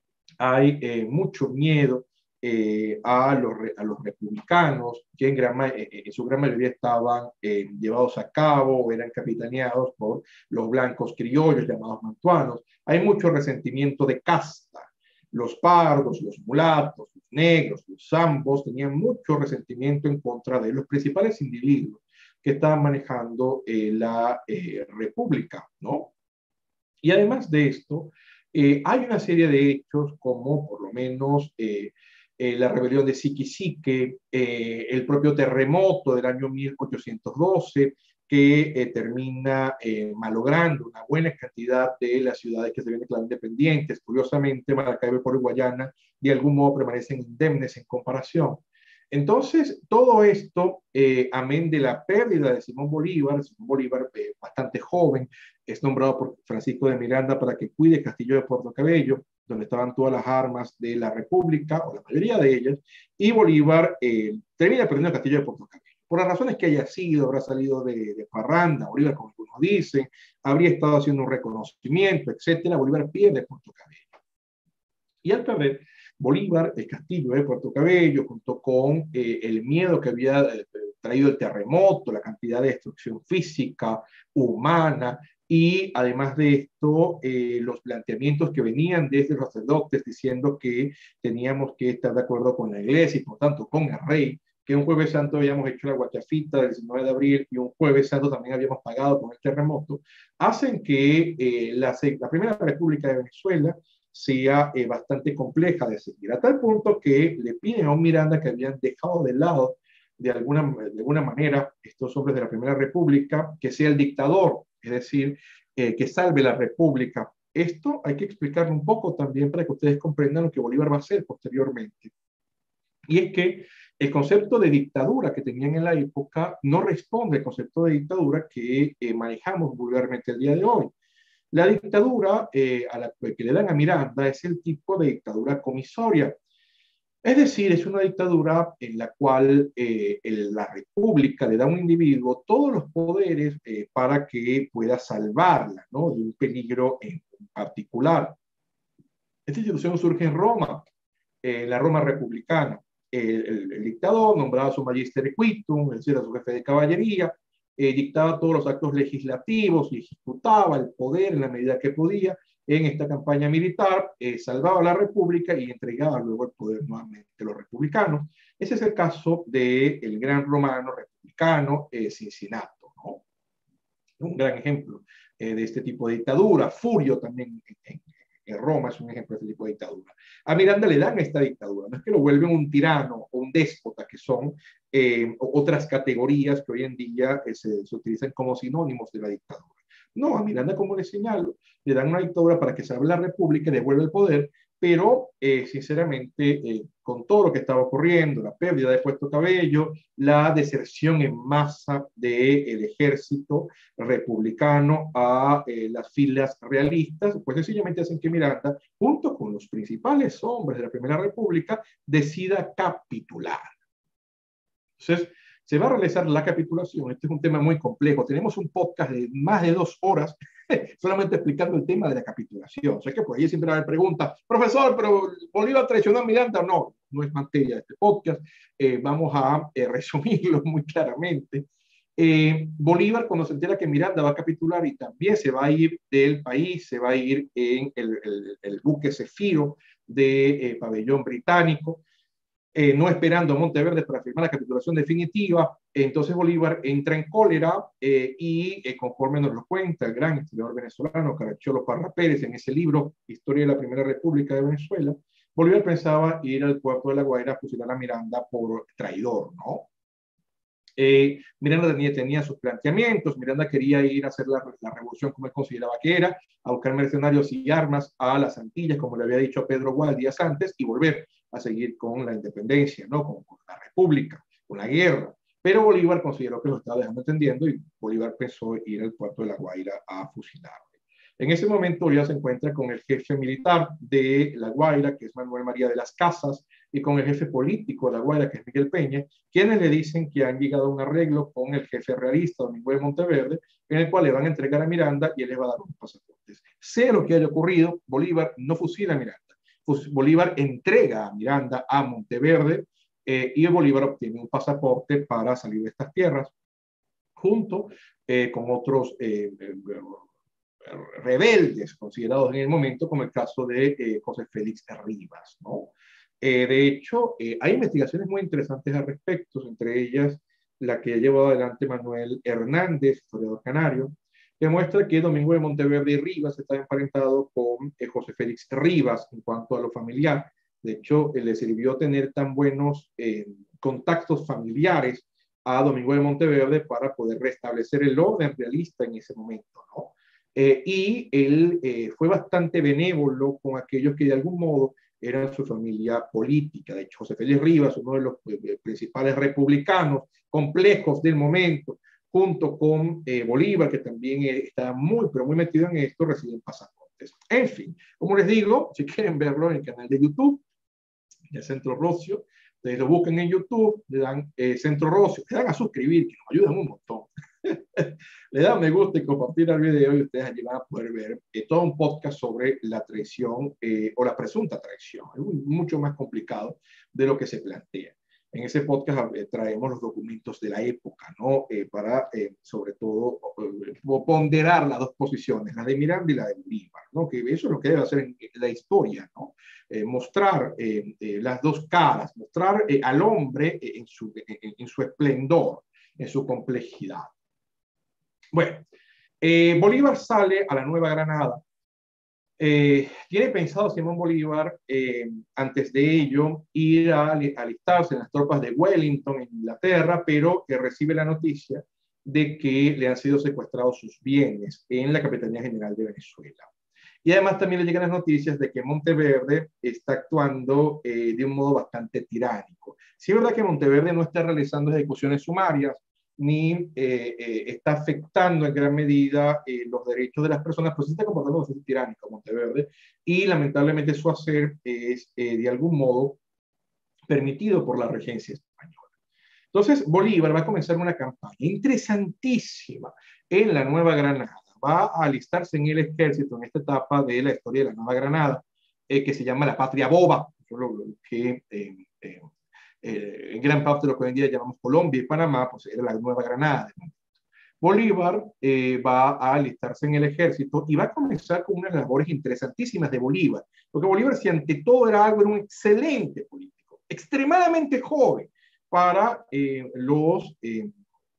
Hay eh, mucho miedo eh, a, los, a los republicanos, que en, gran, eh, en su gran mayoría estaban eh, llevados a cabo o eran capitaneados por los blancos criollos llamados mantuanos. Hay mucho resentimiento de casta. Los pardos, los mulatos, los negros, los zambos tenían mucho resentimiento en contra de los principales individuos que estaban manejando eh, la eh, república, ¿no? Y además de esto, eh, hay una serie de hechos como por lo menos eh, eh, la rebelión de Siquisique, eh, el propio terremoto del año mil ochocientos doce, que eh, termina eh, malogrando una buena cantidad de las ciudades que se habían declarado independientes. Curiosamente, Maracaibo y Puerto Guayana de algún modo permanecen indemnes en comparación. Entonces, todo esto, eh, amén de la pérdida de Simón Bolívar, Simón Bolívar eh, bastante joven, es nombrado por Francisco de Miranda para que cuide Castillo de Puerto Cabello, donde estaban todas las armas de la República, o la mayoría de ellas, y Bolívar eh, termina perdiendo el Castillo de Puerto Cabello. Por las razones que haya sido, habrá salido de, de parranda, Bolívar, como algunos dicen, habría estado haciendo un reconocimiento, etcétera. Bolívar pierde Puerto Cabello. Y al perder Bolívar, el Castillo de Puerto Cabello, junto con eh, el miedo que había eh, traído el terremoto, la cantidad de destrucción física, humana, y además de esto, eh, los planteamientos que venían desde los sacerdotes diciendo que teníamos que estar de acuerdo con la iglesia y por tanto con el rey, que un jueves santo habíamos hecho la guachafita del diecinueve de abril y un jueves santo también habíamos pagado con el terremoto, hacen que eh, la, la Primera República de Venezuela sea eh, bastante compleja de seguir, a tal punto que le piden a un Miranda que habían dejado de lado de alguna, de alguna manera estos hombres de la Primera República, que sea el dictador, es decir, eh, que salve la República. Esto hay que explicarlo un poco también para que ustedes comprendan lo que Bolívar va a hacer posteriormente. Y es que el concepto de dictadura que tenían en la época no responde al concepto de dictadura que eh, manejamos vulgarmente el día de hoy. La dictadura eh, a la que le dan a Miranda es el tipo de dictadura comisoria. Es decir, es una dictadura en la cual eh, el, la república le da a un individuo todos los poderes eh, para que pueda salvarla, ¿no?, de un peligro en particular. Esta institución surge en Roma, en eh, la Roma republicana. El, el, el dictador nombraba a su magister equitum, es decir, a su jefe de caballería, eh, dictaba todos los actos legislativos y ejecutaba el poder en la medida que podía en esta campaña militar, eh, salvaba la república y entregaba luego el poder nuevamente a los republicanos. Ese es el caso del de gran romano republicano eh, Cincinato, ¿no? Un gran ejemplo eh, de este tipo de dictadura. Furio también en, en, en Roma es un ejemplo de este tipo de dictadura. A Miranda le dan esta dictadura, no es que lo vuelven un tirano o un déspota, que son eh, otras categorías que hoy en día eh, se, se utilizan como sinónimos de la dictadura. No, a Miranda, como les señalo, le dan una dictadura para que salve la república y devuelva el poder, pero eh, sinceramente, eh, con todo lo que estaba ocurriendo, la pérdida de Puerto Cabello, la deserción en masa del ejército republicano a eh, las filas realistas, pues sencillamente hacen que Miranda, junto con los principales hombres de la Primera República, decida capitular. Entonces, se va a realizar la capitulación. Este es un tema muy complejo. Tenemos un podcast de más de dos horas solamente explicando el tema de la capitulación. O sea que por ahí siempre va a haber preguntas. Profesor, ¿pero Bolívar traicionó a Miranda? No, no es materia de este podcast. Eh, vamos a eh, resumirlo muy claramente. Eh, Bolívar, cuando se entera que Miranda va a capitular y también se va a ir del país, se va a ir en el, el, el buque Cefiro de eh, pabellón británico, Eh, no esperando a Monteverde para firmar la capitulación definitiva. Entonces Bolívar entra en cólera eh, y eh, conforme nos lo cuenta el gran historiador venezolano Caracciolo Parra Pérez en ese libro Historia de la Primera República de Venezuela, Bolívar pensaba ir al puerto de La Guaira a fusilar a Miranda por traidor, ¿no? Eh, Miranda tenía, tenía sus planteamientos. Miranda quería ir a hacer la, la revolución como él consideraba que era, a buscar mercenarios y armas a las Antillas, como le había dicho a Pedro Gual días antes, y volver a seguir con la independencia, ¿no? Con, con la república, con la guerra. Pero Bolívar consideró que lo estaba dejando entendiendo y Bolívar pensó ir al puerto de La Guaira a fusilarlo. En ese momento Bolívar se encuentra con el jefe militar de La Guaira, que es Manuel María de las Casas, y con el jefe político de La Guaira, que es Miguel Peña, quienes le dicen que han llegado a un arreglo con el jefe realista, Domingo de Monteverde, en el cual le van a entregar a Miranda y él les va a dar unos pasaportes. Sea lo que haya ocurrido, Bolívar no fusila a Miranda. Bolívar entrega a Miranda a Monteverde eh, y Bolívar obtiene un pasaporte para salir de estas tierras, junto eh, con otros eh, eh, rebeldes considerados en el momento, como el caso de eh, José Félix Rivas, ¿no? Eh, de hecho, eh, hay investigaciones muy interesantes al respecto, entre ellas la que ha llevado adelante Manuel Hernández, historiador canario, que muestra que Domingo de Monteverde y Rivas está emparentado con eh, José Félix Rivas en cuanto a lo familiar. De hecho, eh, le sirvió tener tan buenos eh, contactos familiares a Domingo de Monteverde para poder restablecer el orden realista en ese momento, ¿no? Eh, y él eh, fue bastante benévolo con aquellos que de algún modo eran su familia política. De hecho, José Félix Rivas, uno de los eh, principales republicanos complejos del momento, junto con eh, Bolívar, que también eh, está muy, pero muy metido en esto, reciben pasaportes. En fin, como les digo, si quieren verlo en el canal de YouTube, de Centro Rocio, ustedes lo buscan en YouTube, le dan eh, Centro Rocio, le dan a suscribir, que nos ayudan un montón. Le dan me gusta y compartir el video y ustedes allí van a poder ver eh, todo un podcast sobre la traición eh, o la presunta traición. Es mucho más complicado de lo que se plantea. En ese podcast eh, traemos los documentos de la época, ¿no? Eh, para, eh, sobre todo, eh, ponderar las dos posiciones, la de Miranda y la de Bolívar, ¿no? Que eso es lo que debe hacer en la historia, ¿no? Eh, mostrar eh, eh, las dos caras, mostrar eh, al hombre eh, en, su, en, en su esplendor, en su complejidad. Bueno, eh, Bolívar sale a la Nueva Granada. Eh, tiene pensado Simón Bolívar, eh, antes de ello, ir a alistarse en las tropas de Wellington, en Inglaterra, pero que recibe la noticia de que le han sido secuestrados sus bienes en la Capitanía General de Venezuela. Y además también le llegan las noticias de que Monteverde está actuando eh, de un modo bastante tiránico. Sí es verdad que Monteverde no está realizando ejecuciones sumarias, ni eh, eh, está afectando en gran medida eh, los derechos de las personas, pues sí está comportando bastante tiránico Monteverde, y lamentablemente su hacer es eh, de algún modo permitido por la regencia española. Entonces Bolívar va a comenzar una campaña interesantísima en la Nueva Granada. Va a alistarse en el ejército en esta etapa de la historia de la Nueva Granada, eh, que se llama la Patria Boba, que eh, eh, eh, en gran parte de lo que hoy en día llamamos Colombia y Panamá, pues era la Nueva Granada. Bolívar eh, va a alistarse en el ejército y va a comenzar con unas labores interesantísimas de Bolívar, porque Bolívar, si ante todo era algo, era un excelente político, extremadamente joven para, eh, los, eh,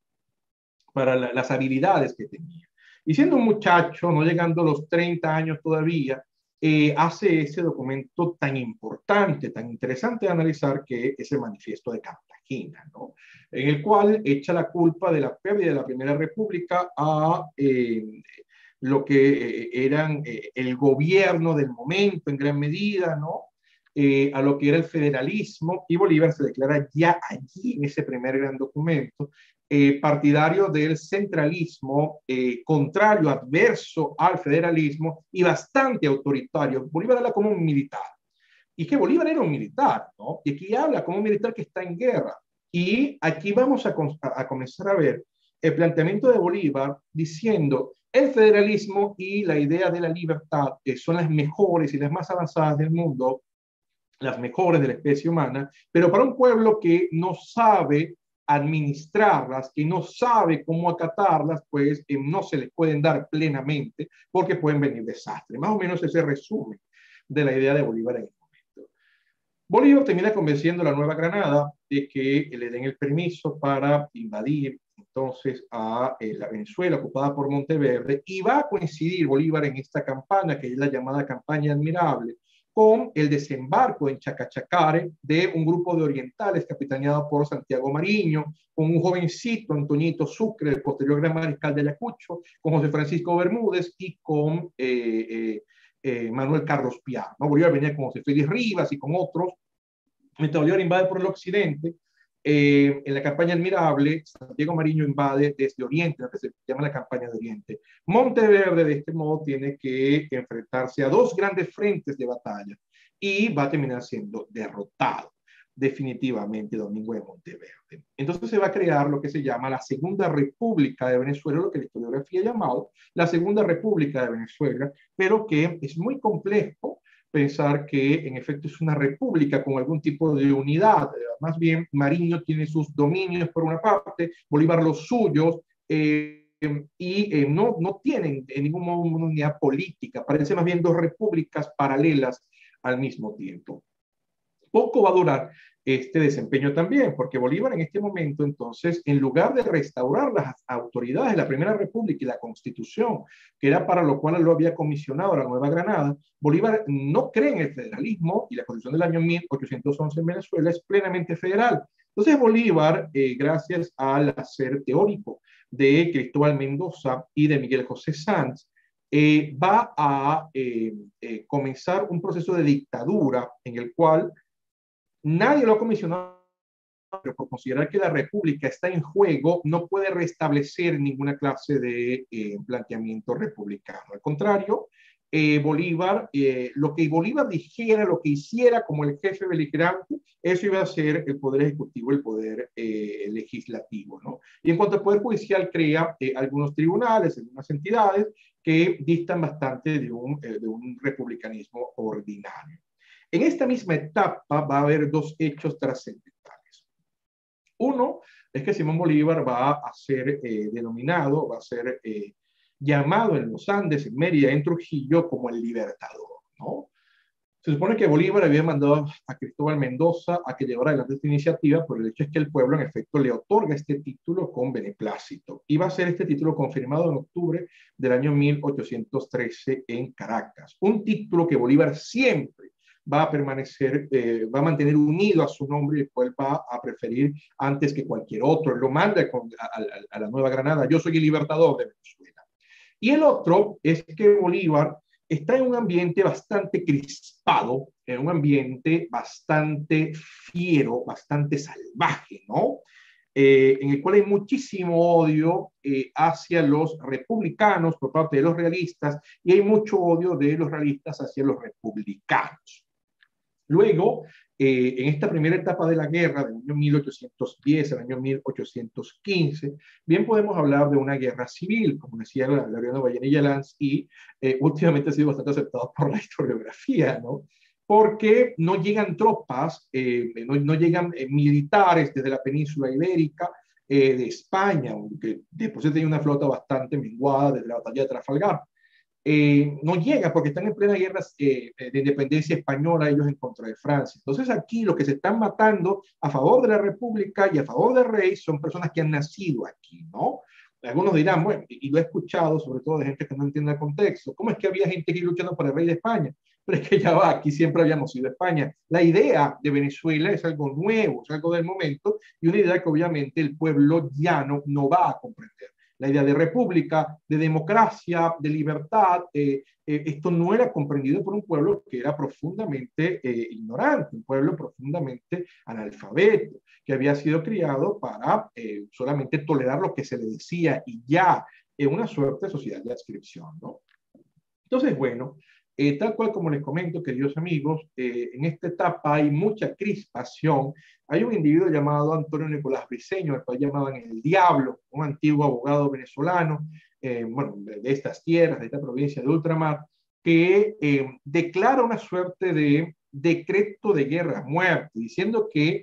para la, las habilidades que tenía. Y siendo un muchacho, no llegando a los treinta años todavía, eh, hace ese documento tan importante, tan interesante de analizar, que es el Manifiesto de Cartagena, ¿no? En el cual echa la culpa de la pérdida de la Primera República a eh, lo que eh, eran eh, el gobierno del momento en gran medida, ¿no? Eh, a lo que era el federalismo, y Bolívar se declara ya allí en ese primer gran documento Eh, partidario del centralismo, eh, contrario, adverso al federalismo y bastante autoritario. Bolívar habla como un militar. Y que Bolívar era un militar, ¿no? Y aquí habla como un militar que está en guerra. Y aquí vamos a, a comenzar a ver el planteamiento de Bolívar diciendo el federalismo y la idea de la libertad, que son las mejores y las más avanzadas del mundo, las mejores de la especie humana, pero para un pueblo que no sabe administrarlas, que no sabe cómo acatarlas, pues eh, no se les pueden dar plenamente porque pueden venir desastres. Más o menos ese resumen de la idea de Bolívar en el momento. Bolívar termina convenciendo a la Nueva Granada de que le den el permiso para invadir entonces a eh, la Venezuela ocupada por Monteverde, y va a coincidir Bolívar en esta campaña, que es la llamada campaña admirable, con el desembarco en Chacachacare de un grupo de orientales capitaneado por Santiago Mariño, con un jovencito, Antoñito Sucre, el posterior gran mariscal de Ayacucho, con José Francisco Bermúdez y con eh, eh, eh, Manuel Carlos Piar, ¿no? Bolívar venía con José Félix Rivas y con otros mientras Bolívar invade por el occidente, eh, en la campaña Admirable, Santiago Mariño invade desde Oriente, lo que se llama la campaña de Oriente. Monteverde, de este modo, tiene que enfrentarse a dos grandes frentes de batalla y va a terminar siendo derrotado definitivamente Domingo de Monteverde. Entonces se va a crear lo que se llama la Segunda República de Venezuela, lo que la historiografía ha llamado la Segunda República de Venezuela, pero que es muy complejo pensar que en efecto es una república con algún tipo de unidad. Más bien, Mariño tiene sus dominios por una parte, Bolívar los suyos, eh, y eh, no, no tienen en ningún modo una unidad política, parece más bien dos repúblicas paralelas al mismo tiempo. Poco va a durar este desempeño también, porque Bolívar en este momento, entonces, en lugar de restaurar las autoridades de la Primera República y la Constitución, que era para lo cual lo había comisionado la Nueva Granada, Bolívar no cree en el federalismo y la Constitución del año mil ochocientos once en Venezuela es plenamente federal. Entonces Bolívar, eh, gracias al hacer teórico de Cristóbal Mendoza y de Miguel José Sanz, eh, va a eh, eh, comenzar un proceso de dictadura en el cual nadie lo ha comisionado, pero por considerar que la república está en juego, no puede restablecer ninguna clase de eh, planteamiento republicano. Al contrario, eh, Bolívar, eh, lo que Bolívar dijera, lo que hiciera como el jefe beligerante, eso iba a ser el poder ejecutivo, el poder eh, legislativo, ¿no? Y en cuanto al poder judicial, crea eh, algunos tribunales, algunas entidades que distan bastante de un, eh, de un republicanismo ordinario. En esta misma etapa va a haber dos hechos trascendentales. Uno es que Simón Bolívar va a ser eh, denominado, va a ser eh, llamado en los Andes, en Mérida, en Trujillo, como el libertador, ¿no? Se supone que Bolívar había mandado a Cristóbal Mendoza a que llevara adelante esta iniciativa, pero el hecho es que el pueblo en efecto le otorga este título con beneplácito. Y va a ser este título confirmado en octubre del año mil ochocientos trece en Caracas. Un título que Bolívar siempre va a permanecer, eh, va a mantener unido a su nombre y el cual va a preferir antes que cualquier otro. Él lo manda con, a, a, a la Nueva Granada: yo soy el libertador de Venezuela. Y el otro es que Bolívar está en un ambiente bastante crispado, en un ambiente bastante fiero, bastante salvaje, ¿no? Eh, en el cual hay muchísimo odio eh, hacia los republicanos por parte de los realistas y hay mucho odio de los realistas hacia los republicanos. Luego, eh, en esta primera etapa de la guerra, del año mil ochocientos diez al año mil ochocientos quince, bien podemos hablar de una guerra civil, como decía Laureano Vallenilla Lanz, y eh, últimamente ha sido bastante aceptado por la historiografía, ¿no? Porque no llegan tropas, eh, no, no llegan eh, militares desde la península ibérica, eh, de España, que después tenía una flota bastante menguada desde la batalla de Trafalgar. Eh, no llega porque están en plena guerra eh, de independencia española ellos en contra de Francia. Entonces aquí los que se están matando a favor de la República y a favor del rey son personas que han nacido aquí, ¿no? Algunos dirán, bueno, y lo he escuchado sobre todo de gente que no entiende el contexto, ¿cómo es que había gente aquí luchando por el rey de España? Pero es que ya va, aquí siempre habíamos sido España. La idea de Venezuela es algo nuevo, es algo del momento y una idea que obviamente el pueblo llano no va a comprender. La idea de república, de democracia, de libertad, eh, eh, esto no era comprendido por un pueblo que era profundamente eh, ignorante, un pueblo profundamente analfabeto, que había sido criado para eh, solamente tolerar lo que se le decía y ya, eh, una suerte de sociedad de adscripción, ¿no? Entonces, bueno, eh, tal cual como les comento, queridos amigos, eh, en esta etapa hay mucha crispación. Hay un individuo llamado Antonio Nicolás Briceño, al cual llamaban el Diablo, un antiguo abogado venezolano, eh, bueno, de, de estas tierras, de esta provincia de ultramar, que eh, declara una suerte de decreto de guerra muerte, diciendo que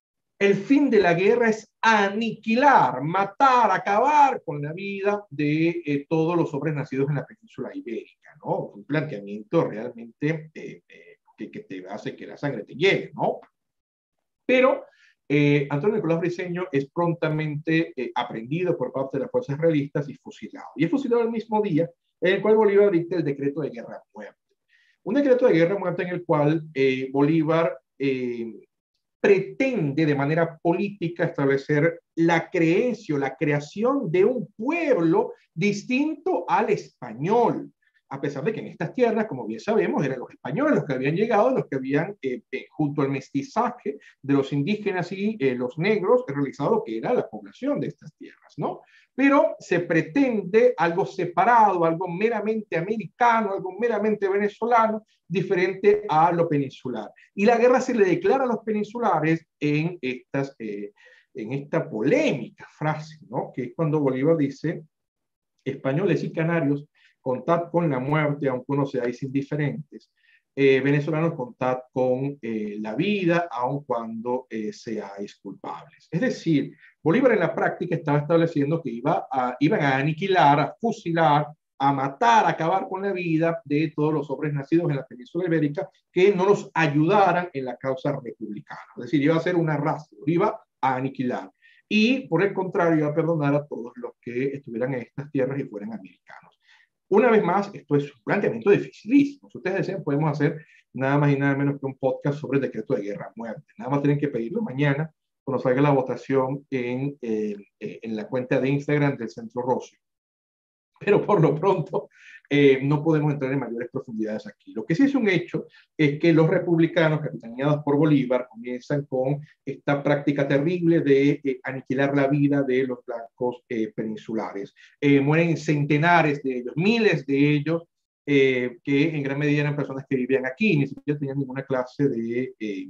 el fin de la guerra es aniquilar, matar, acabar con la vida de eh, todos los hombres nacidos en la península ibérica, ¿no? Un planteamiento realmente eh, eh, que, que te hace que la sangre te llegue, ¿no? Pero eh, Antonio Nicolás Briceño es prontamente eh, aprendido por parte de las fuerzas realistas y fusilado. Y es fusilado el mismo día en el cual Bolívar dicta el decreto de guerra muerte. Un decreto de guerra muerte en el cual eh, Bolívar eh, pretende de manera política establecer la creencia o la creación de un pueblo distinto al español, a pesar de que en estas tierras, como bien sabemos, eran los españoles los que habían llegado, los que habían, eh, eh, junto al mestizaje de los indígenas y eh, los negros, realizado lo que era la población de estas tierras, ¿no? Pero se pretende algo separado, algo meramente americano, algo meramente venezolano, diferente a lo peninsular. Y la guerra se le declara a los peninsulares en, estas, eh, en esta polémica frase, ¿no? Que es cuando Bolívar dice: españoles y canarios, contad con la muerte, aunque uno seáis indiferentes. Eh, venezolanos, contad con eh, la vida, aun cuando eh, seáis culpables. Es decir, Bolívar en la práctica estaba estableciendo que iba a, iban a aniquilar, a fusilar, a matar, a acabar con la vida de todos los hombres nacidos en la península ibérica que no los ayudaran en la causa republicana. Es decir, iba a ser una raza, iba a aniquilar. Y por el contrario, iba a perdonar a todos los que estuvieran en estas tierras y fueran americanos. Una vez más, esto es un planteamiento dificilísimo. Si ustedes desean, podemos hacer nada más y nada menos que un podcast sobre el decreto de guerra a muerte. Nada más tienen que pedirlo mañana, cuando salga la votación en, eh, en la cuenta de Instagram del Centro Rocio. Pero por lo pronto eh, no podemos entrar en mayores profundidades aquí. Lo que sí es un hecho es que los republicanos, capitaneados por Bolívar, comienzan con esta práctica terrible de eh, aniquilar la vida de los blancos eh, peninsulares. Eh, mueren centenares de ellos, miles de ellos, eh, que en gran medida eran personas que vivían aquí, ni siquiera tenían ninguna clase de... Eh,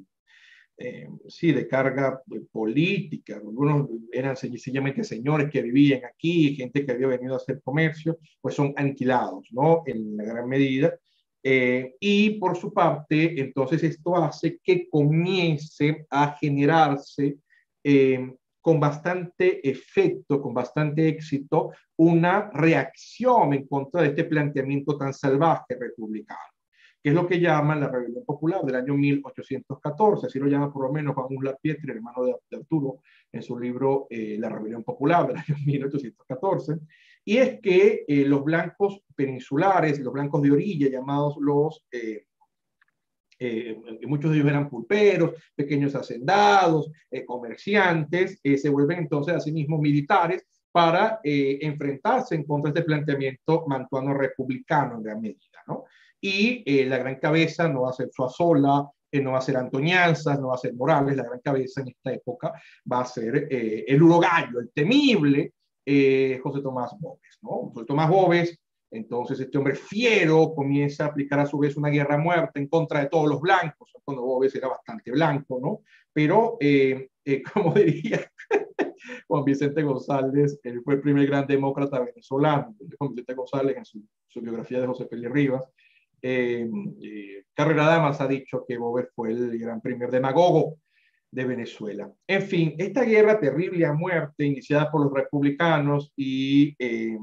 Eh, sí, de carga política. Algunos eran sencillamente señores que vivían aquí, gente que había venido a hacer comercio, pues son aniquilados, ¿no? En la gran medida. Eh, y por su parte, entonces esto hace que comience a generarse eh, con bastante efecto, con bastante éxito, una reacción en contra de este planteamiento tan salvaje republicano, que es lo que llaman la rebelión popular del año mil ochocientos catorce, así lo llama por lo menos Juan Uslar Pietri, hermano de, de Arturo, en su libro eh, La rebelión popular del año mil ochocientos catorce, y es que eh, los blancos peninsulares, los blancos de orilla, llamados los, eh, eh, muchos de ellos eran pulperos, pequeños hacendados, eh, comerciantes, eh, se vuelven entonces a sí mismos militares para eh, enfrentarse en contra de este planteamiento mantuano republicano en gran medida, ¿no? Y eh, la gran cabeza no va a ser Zuazola, eh, no va a ser Antoñanzas, no va a ser Morales, la gran cabeza en esta época va a ser eh, el urogallo, el temible eh, José Tomás Boves, ¿no? José Tomás Boves, entonces este hombre fiero comienza a aplicar a su vez una guerra a muerte en contra de todos los blancos, cuando Boves era bastante blanco, ¿no? Pero, eh, eh, como diría Juan Vicente González, él fue el primer gran demócrata venezolano. Juan Vicente González, en su, su biografía de José Pérez Rivas, eh, eh, Carrera Damas ha dicho que Boves fue el gran primer demagogo de Venezuela. En fin, esta guerra terrible a muerte, iniciada por los republicanos y eh,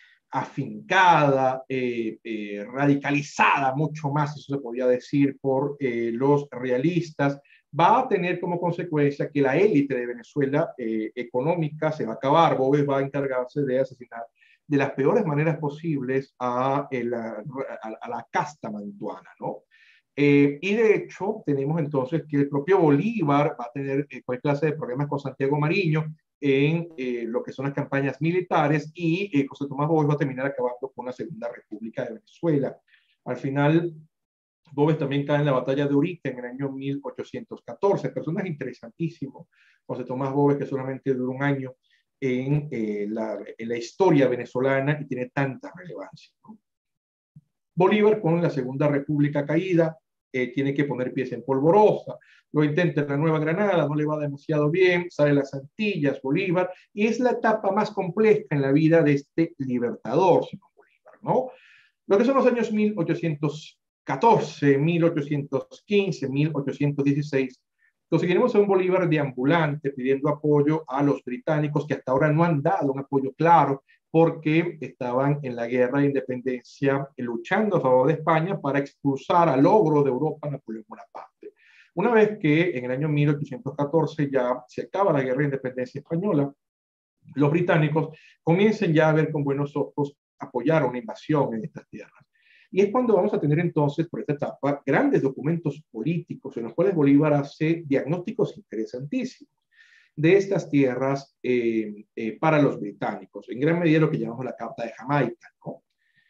afincada, eh, eh, radicalizada mucho más, eso se podía decir, por eh, los realistas, va a tener como consecuencia que la élite de Venezuela eh, económica se va a acabar. Boves va a encargarse de asesinar de las peores maneras posibles a, el, a, a la casta mantuana, ¿no? Eh, y de hecho, tenemos entonces que el propio Bolívar va a tener eh, cualquier clase de problemas con Santiago Mariño en eh, lo que son las campañas militares, y eh, José Tomás Boves va a terminar acabando con la Segunda República de Venezuela. Al final, Boves también cae en la batalla de Urique en el año mil ochocientos catorce. Personaje interesantísimo, José Tomás Boves, que solamente duró un año en, eh, la, en la historia venezolana y tiene tanta relevancia, ¿no? Bolívar, con la Segunda República caída, eh, tiene que poner pies en polvorosa. Lo intenta en la Nueva Granada, no le va demasiado bien, sale las Antillas, Bolívar, y es la etapa más compleja en la vida de este libertador, Simón Bolívar, ¿no? Lo que son los años mil ochocientos catorce, mil ochocientos quince, mil ochocientos dieciséis, conseguiremos a un Bolívar deambulante pidiendo apoyo a los británicos, que hasta ahora no han dado un apoyo claro, porque estaban en la guerra de independencia luchando a favor de España para expulsar al ogro de Europa, Napoleón Bonaparte. Una vez que en el año mil ochocientos catorce ya se acaba la guerra de independencia española, los británicos comienzan ya a ver con buenos ojos apoyar una invasión en estas tierras. Y es cuando vamos a tener entonces, por esta etapa, grandes documentos políticos en los cuales Bolívar hace diagnósticos interesantísimos de estas tierras eh, eh, para los británicos, en gran medida lo que llamamos la Carta de Jamaica, ¿no?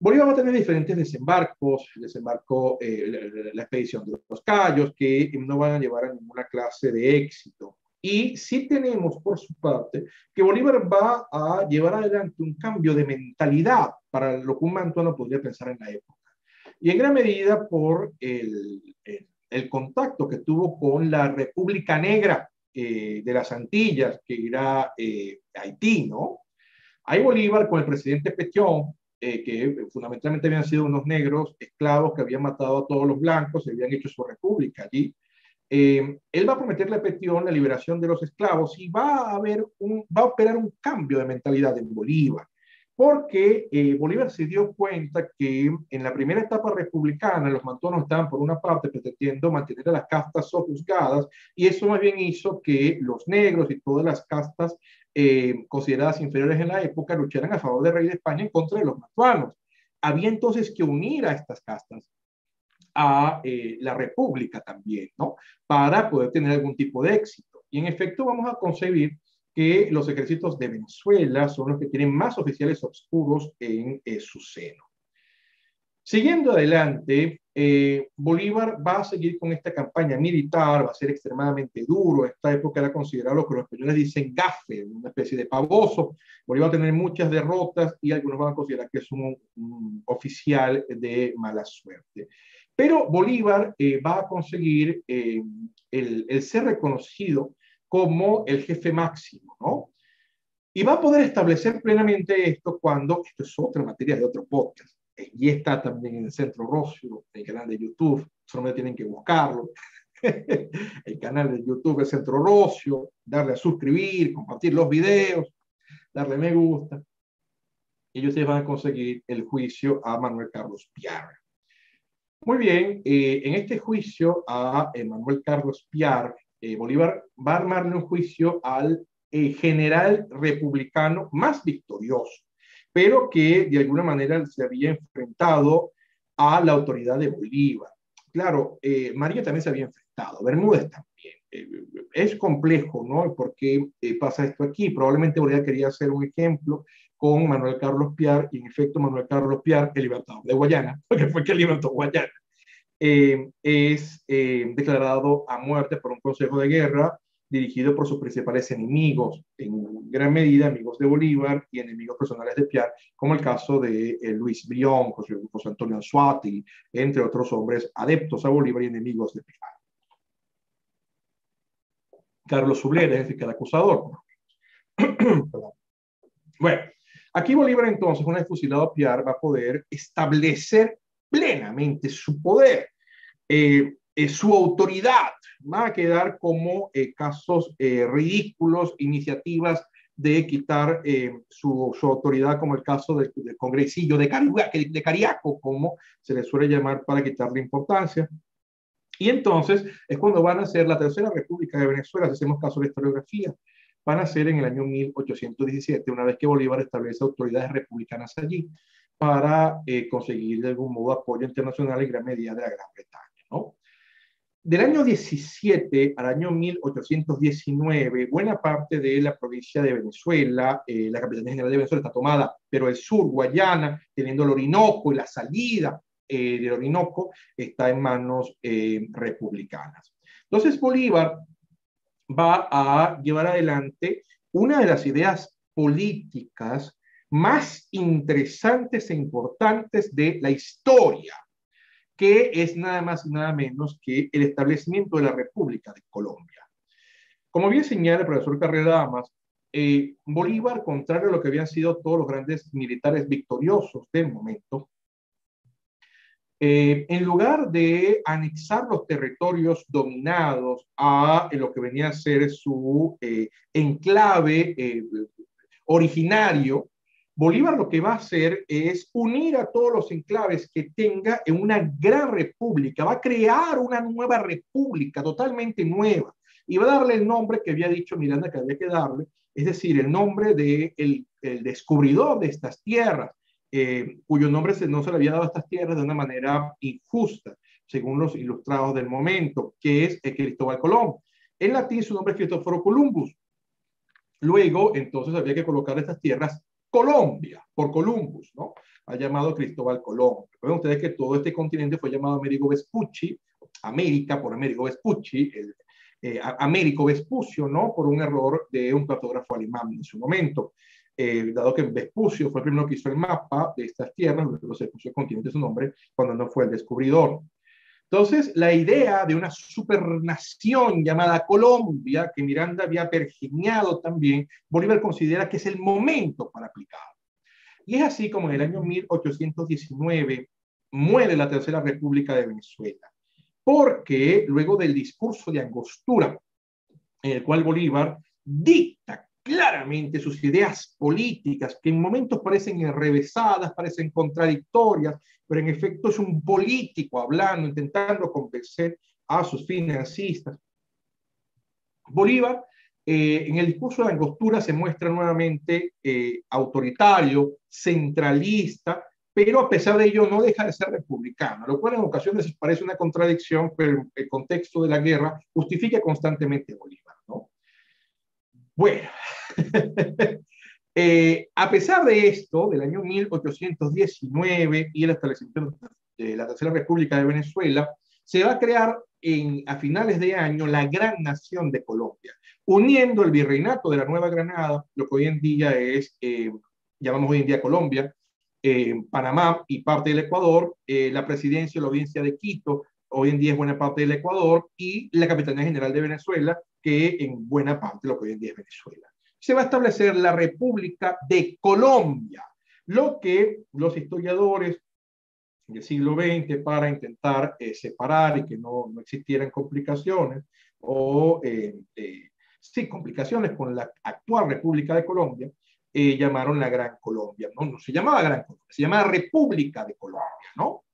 Bolívar va a tener diferentes desembarcos, el desembarco, eh, la, la expedición de los Cayos, que no van a llevar a ninguna clase de éxito. Y sí tenemos, por su parte, que Bolívar va a llevar adelante un cambio de mentalidad para lo que un mantuano podría pensar en la época. Y en gran medida por el, el, el contacto que tuvo con la República Negra eh, de las Antillas, que era eh, Haití, ¿no? Ahí Bolívar con el presidente Petión, eh, que fundamentalmente habían sido unos negros esclavos que habían matado a todos los blancos, se habían hecho su república allí. Eh, él va a prometerle a Petión la liberación de los esclavos y va a, haber un, va a operar un cambio de mentalidad en Bolívar, porque eh, Bolívar se dio cuenta que en la primera etapa republicana los mantuanos estaban por una parte pretendiendo mantener a las castas sojuzgadas, y eso más bien hizo que los negros y todas las castas eh, consideradas inferiores en la época lucharan a favor del rey de España en contra de los mantuanos. Había entonces que unir a estas castas a eh, la república también, ¿no? Para poder tener algún tipo de éxito. Y en efecto vamos a concebir que los ejércitos de Venezuela son los que tienen más oficiales oscuros en eh, su seno. Siguiendo adelante, eh, Bolívar va a seguir con esta campaña militar, va a ser extremadamente duro. Esta época era considerado lo que los españoles dicen gafe, una especie de pavoso. Bolívar va a tener muchas derrotas y algunos van a considerar que es un, un oficial de mala suerte. Pero Bolívar eh, va a conseguir eh, el, el ser reconocido como el jefe máximo, ¿no? Y va a poder establecer plenamente esto cuando, esto es otra materia de otro podcast, y está también en el Centro Rocio, en el canal de YouTube, solamente tienen que buscarlo. El canal de YouTube es Centro Rocio, darle a suscribir, compartir los videos, darle me gusta, y ustedes van a conseguir el juicio a Manuel Carlos Piar. Muy bien, eh, en este juicio a eh, Manuel Carlos Piar, eh, Bolívar va a armarle un juicio al eh, general republicano más victorioso, pero que de alguna manera se había enfrentado a la autoridad de Bolívar. Claro, eh, María también se había enfrentado, Bermúdez también. Eh, es complejo, ¿no? ¿Por qué eh, pasa esto aquí? Probablemente Bolívar quería hacer un ejemplo con Manuel Carlos Piar, y en efecto Manuel Carlos Piar, el libertador de Guayana, porque fue que libertó Guayana, eh, es eh, declarado a muerte por un consejo de guerra dirigido por sus principales enemigos, en gran medida amigos de Bolívar y enemigos personales de Piar, como el caso de eh, Luis Brión, José, José Antonio Anzoátegui, entre otros hombres adeptos a Bolívar y enemigos de Piar. Carlos Subleda es el acusador. Bueno, aquí Bolívar entonces, una vez fusilado a Piar, va a poder establecer plenamente su poder, eh, eh, su autoridad. Va a quedar como eh, casos eh, ridículos, iniciativas de quitar eh, su, su, autoridad, como el caso del, del congresillo de, Cariaco, de Cariaco, como se le suele llamar para quitarle importancia. Y entonces es cuando van a ser la Tercera República de Venezuela, si hacemos caso de la historiografía, van a ser en el año mil ochocientos diecisiete, una vez que Bolívar establece autoridades republicanas allí para eh, conseguir de algún modo apoyo internacional en gran medida de la Gran Bretaña, ¿no? Del año diecisiete al año mil ochocientos diecinueve, buena parte de la provincia de Venezuela, eh, la capital general de Venezuela está tomada, pero el sur, Guayana, teniendo el Orinoco y la salida eh, del Orinoco, está en manos eh, republicanas. Entonces Bolívar va a llevar adelante una de las ideas políticas más interesantes e importantes de la historia, que es nada más y nada menos que el establecimiento de la República de Colombia. Como bien señala el profesor Carrera Damas, eh, Bolívar, contrario a lo que habían sido todos los grandes militares victoriosos del momento, eh, en lugar de anexar los territorios dominados a eh, lo que venía a ser su eh, enclave eh, originario, Bolívar lo que va a hacer es unir a todos los enclaves que tenga en una gran república, va a crear una nueva república totalmente nueva y va a darle el nombre que había dicho Miranda que había que darle, es decir, el nombre del de el descubridor de estas tierras, eh, cuyo nombre se, no se le había dado a estas tierras de una manera injusta, según los ilustrados del momento, que es eh, Cristóbal Colón. En latín su nombre es Cristóforo Columbus. Luego, entonces, había que colocar estas tierras Colombia, por Columbus, ¿no? al llamado Cristóbal Colón. Recuerden ustedes que todo este continente fue llamado Amerigo Vespucci, América por Amerigo Vespucci, el, eh, Américo Vespucio, ¿no? Por un error de un cartógrafo alemán en su momento. Eh, dado que Vespucio fue el primero que hizo el mapa de estas tierras, luego se puso el continente su nombre, cuando no fue el descubridor. Entonces, la idea de una supernación llamada Colombia, que Miranda había pergeñado también, Bolívar considera que es el momento para aplicarlo. Y es así como en el año mil ochocientos diecinueve muere la Tercera República de Venezuela, porque luego del discurso de Angostura, en el cual Bolívar dicta claramente sus ideas políticas, que en momentos parecen enrevesadas, parecen contradictorias, pero en efecto es un político hablando, intentando convencer a sus financistas. Bolívar, eh, en el discurso de Angostura, se muestra nuevamente eh, autoritario, centralista, pero a pesar de ello no deja de ser republicano, lo cual en ocasiones parece una contradicción, pero el contexto de la guerra justifica constantemente a Bolívar, ¿no? Bueno, eh, a pesar de esto, del año mil ochocientos diecinueve y el establecimiento de la Tercera República de Venezuela, se va a crear en, a finales de año la Gran Nación de Colombia, uniendo el virreinato de la Nueva Granada, lo que hoy en día es, eh, llamamos hoy en día Colombia, eh, Panamá y parte del Ecuador, eh, la presidencia y la audiencia de Quito, hoy en día es buena parte del Ecuador, y la Capitanía General de Venezuela, que en buena parte lo que hoy en día es Venezuela. Se va a establecer la República de Colombia, lo que los historiadores del siglo veinte, para intentar eh, separar y que no, no existieran complicaciones, o eh, eh, sí, complicaciones con la actual República de Colombia, eh, llamaron la Gran Colombia, ¿no? No se llamaba Gran Colombia, se llamaba República de Colombia, ¿no?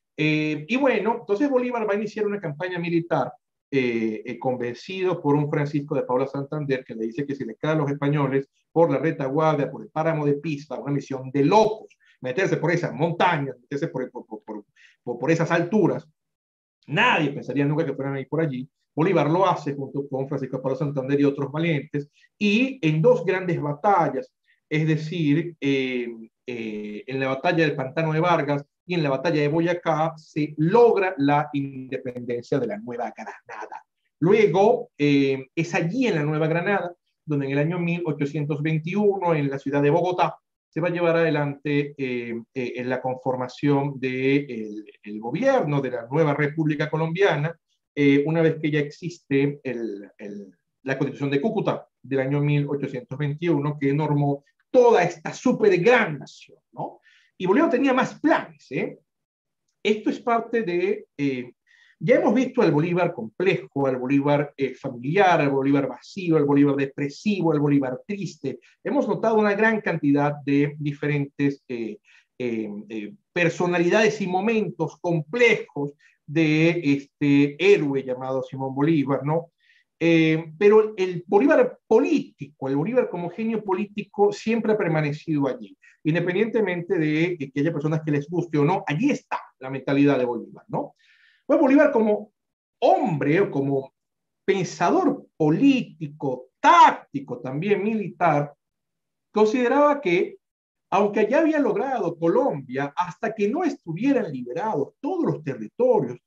Eh, y bueno, entonces Bolívar va a iniciar una campaña militar eh, eh, convencido por un Francisco de Paula Santander que le dice que si le caen los españoles por la retaguardia, por el páramo de Pisba, una misión de locos, meterse por esas montañas, meterse por, por, por, por, por, por esas alturas, nadie pensaría nunca que fueran a ir por allí. Bolívar lo hace junto con Francisco de Paula Santander y otros valientes, y en dos grandes batallas, es decir, eh, eh, en la batalla del Pantano de Vargas y en la batalla de Boyacá, se logra la independencia de la Nueva Granada. Luego, eh, es allí en la Nueva Granada, donde en el año mil ochocientos veintiuno, en la ciudad de Bogotá, se va a llevar adelante eh, eh, en la conformación del de el gobierno de la nueva República Colombiana, eh, una vez que ya existe el, el, la Constitución de Cúcuta del año mil ochocientos veintiuno, que normó toda esta súper gran nación, ¿no? Y Bolívar tenía más planes, ¿eh? Esto es parte de... Eh, ya hemos visto al Bolívar complejo, al Bolívar eh, familiar, al Bolívar vacío, al Bolívar depresivo, al Bolívar triste. Hemos notado una gran cantidad de diferentes eh, eh, eh, personalidades y momentos complejos de este héroe llamado Simón Bolívar, ¿no? Eh, pero el Bolívar político, el Bolívar como genio político siempre ha permanecido allí, independientemente de que haya personas que les guste o no, allí está la mentalidad de Bolívar, ¿no? Pues Bolívar como hombre o como pensador político, táctico, también militar, consideraba que, aunque ya había logrado Colombia, hasta que no estuvieran liberados todos los territorios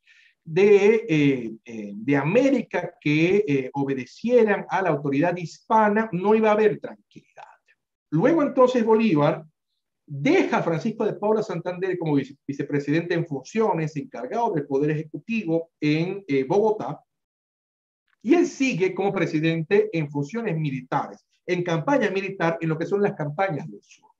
de, eh, eh, de América que eh, obedecieran a la autoridad hispana, no iba a haber tranquilidad. Luego entonces Bolívar deja a Francisco de Paula Santander como vice vicepresidente en funciones, encargado del Poder Ejecutivo en eh, Bogotá, y él sigue como presidente en funciones militares, en campaña militar, en lo que son las campañas del sur.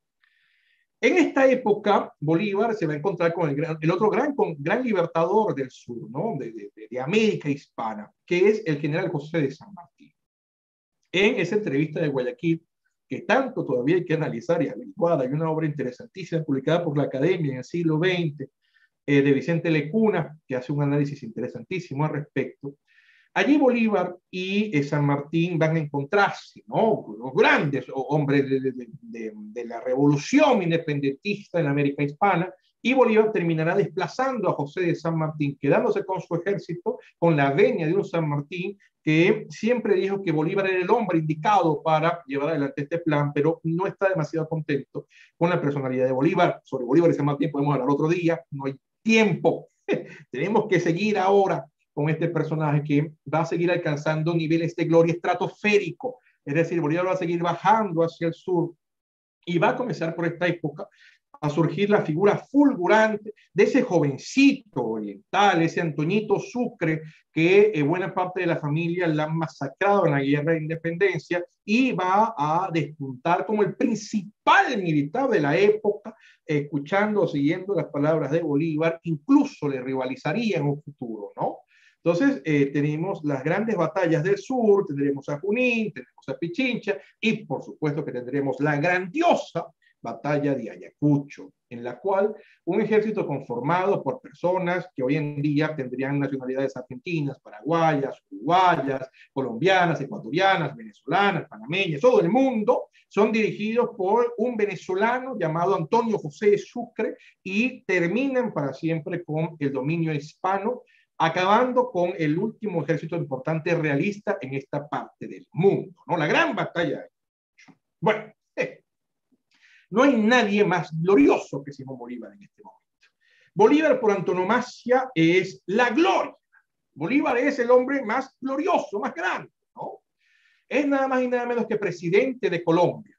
En esta época, Bolívar se va a encontrar con el, gran, el otro gran, con, gran libertador del sur, ¿no? de, de, de América hispana, que es el general José de San Martín. En esa entrevista de Guayaquil, que tanto todavía hay que analizar y averiguar, hay una obra interesantísima publicada por la Academia en el siglo veinte, eh, de Vicente Lecuna, que hace un análisis interesantísimo al respecto. Allí Bolívar y eh, San Martín van a encontrarse, ¿no? Los grandes hombres de, de, de, de la revolución independentista en América hispana, y Bolívar terminará desplazando a José de San Martín, quedándose con su ejército, con la venia de un San Martín, que siempre dijo que Bolívar era el hombre indicado para llevar adelante este plan, pero no está demasiado contento con la personalidad de Bolívar. Sobre Bolívar y San Martín podemos hablar otro día, no hay tiempo. Tenemos que seguir ahora con este personaje que va a seguir alcanzando niveles de gloria estratosférico. Es decir, Bolívar va a seguir bajando hacia el sur y va a comenzar por esta época a surgir la figura fulgurante de ese jovencito oriental, ese Antoñito Sucre, que eh, buena parte de la familia la han masacrado en la guerra de independencia y va a despuntar como el principal militar de la época, eh, escuchando o siguiendo las palabras de Bolívar, incluso le rivalizaría en un futuro, ¿no? Entonces, eh, tenemos las grandes batallas del sur, tendremos a Junín, tenemos a Pichincha y por supuesto que tendremos la grandiosa batalla de Ayacucho, en la cual un ejército conformado por personas que hoy en día tendrían nacionalidades argentinas, paraguayas, uruguayas, colombianas, ecuatorianas, venezolanas, panameñas, todo el mundo, son dirigidos por un venezolano llamado Antonio José Sucre y terminan para siempre con el dominio hispano, acabando con el último ejército importante realista en esta parte del mundo, ¿no? La gran batalla. Bueno, eh, no hay nadie más glorioso que Simón Bolívar en este momento. Bolívar, por antonomasia, es la gloria. Bolívar es el hombre más glorioso, más grande, ¿no? Es nada más y nada menos que presidente de Colombia.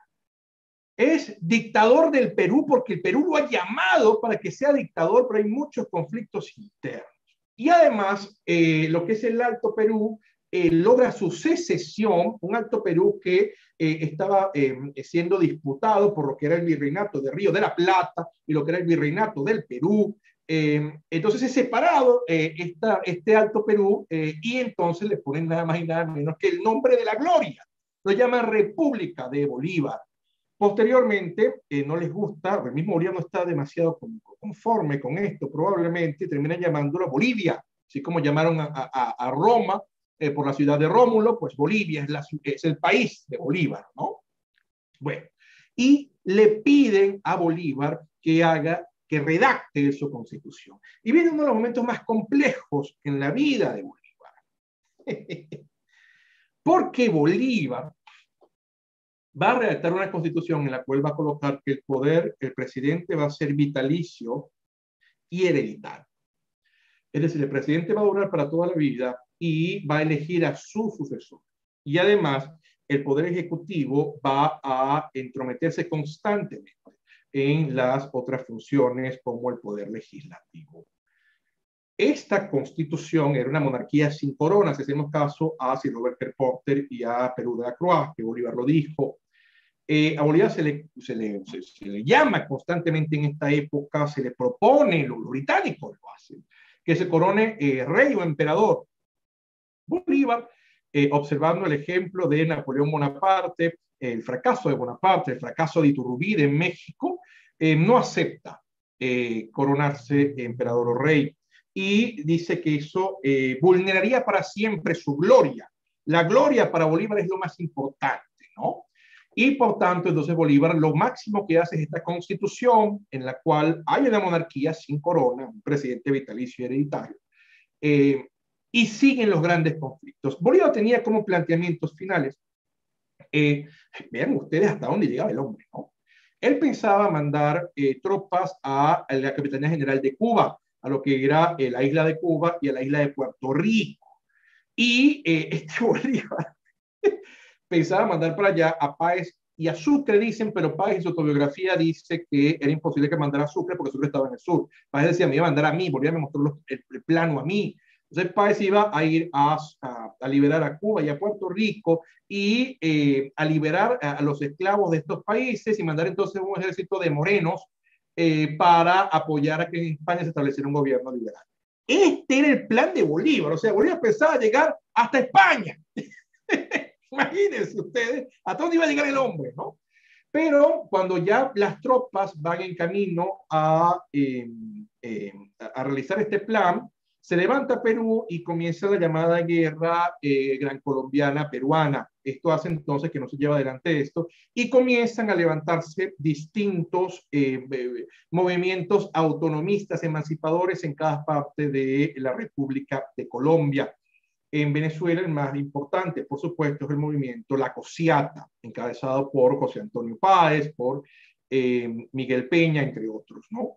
Es dictador del Perú porque el Perú lo ha llamado para que sea dictador, pero hay muchos conflictos internos. Y además, eh, lo que es el Alto Perú eh, logra su secesión, un Alto Perú que eh, estaba eh, siendo disputado por lo que era el virreinato de Río de la Plata y lo que era el virreinato del Perú. Eh, entonces es separado eh, esta, este Alto Perú eh, y entonces le ponen nada más y nada menos que el nombre de la gloria. Lo llaman República de Bolívar. Posteriormente, eh, no les gusta, el mismo Bolívar no está demasiado conforme con esto, probablemente terminan llamándolo Bolivia, así como llamaron a, a, a Roma eh, por la ciudad de Rómulo, pues Bolivia es, la, es el país de Bolívar, ¿no? Bueno, y le piden a Bolívar que haga, que redacte su constitución. Y viene uno de los momentos más complejos en la vida de Bolívar. Porque Bolívar va a redactar una constitución en la cual va a colocar que el poder, el presidente va a ser vitalicio y hereditario. Es decir, el presidente va a durar para toda la vida y va a elegir a su sucesor. Y además, el poder ejecutivo va a entrometerse constantemente en las otras funciones como el poder legislativo. Esta constitución era una monarquía sin corona, si hacemos caso a Sir Robert Porter y a Perú de la Croix, que Bolívar lo dijo. Eh, a Bolívar se le, se, le, se, se le llama constantemente en esta época, se le propone, los, los británicos lo hacen, que se corone eh, rey o emperador. Bolívar, eh, observando el ejemplo de Napoleón Bonaparte, el fracaso de Bonaparte, el fracaso de Iturbide en México, eh, no acepta eh, coronarse emperador o rey y dice que eso eh, vulneraría para siempre su gloria. La gloria para Bolívar es lo más importante, ¿no? Y por tanto, entonces Bolívar lo máximo que hace es esta constitución en la cual hay una monarquía sin corona, un presidente vitalicio y hereditario, eh, y siguen los grandes conflictos. Bolívar tenía como planteamientos finales, eh, vean ustedes hasta dónde llegaba el hombre, ¿no? Él pensaba mandar eh, tropas a, a la Capitanía General de Cuba, a lo que era eh, la isla de Cuba y a la isla de Puerto Rico. Y eh, este Bolívar pensaba mandar para allá a Páez y a Sucre, dicen, pero Páez en su autobiografía dice que era imposible que mandara a Sucre porque Sucre estaba en el sur. Páez decía, me iba a mandar a mí, Bolívar me mostró los, el, el plano a mí. Entonces Páez iba a ir a, a, a liberar a Cuba y a Puerto Rico y eh, a liberar a, a los esclavos de estos países y mandar entonces un ejército de morenos eh, para apoyar a que en España se estableciera un gobierno liberal. Este era el plan de Bolívar, o sea, Bolívar pensaba llegar hasta España. Imagínense ustedes hasta dónde iba a llegar el hombre, ¿no? Pero cuando ya las tropas van en camino a, eh, eh, a realizar este plan, Se levanta Perú y comienza la llamada guerra eh, gran colombiana peruana. Esto hace entonces que no se lleva adelante esto y comienzan a levantarse distintos eh, eh, movimientos autonomistas, emancipadores en cada parte de la República de Colombia. En Venezuela el más importante, por supuesto, es el movimiento La Cosiata, encabezado por José Antonio Páez, por eh, Miguel Peña, entre otros, ¿no?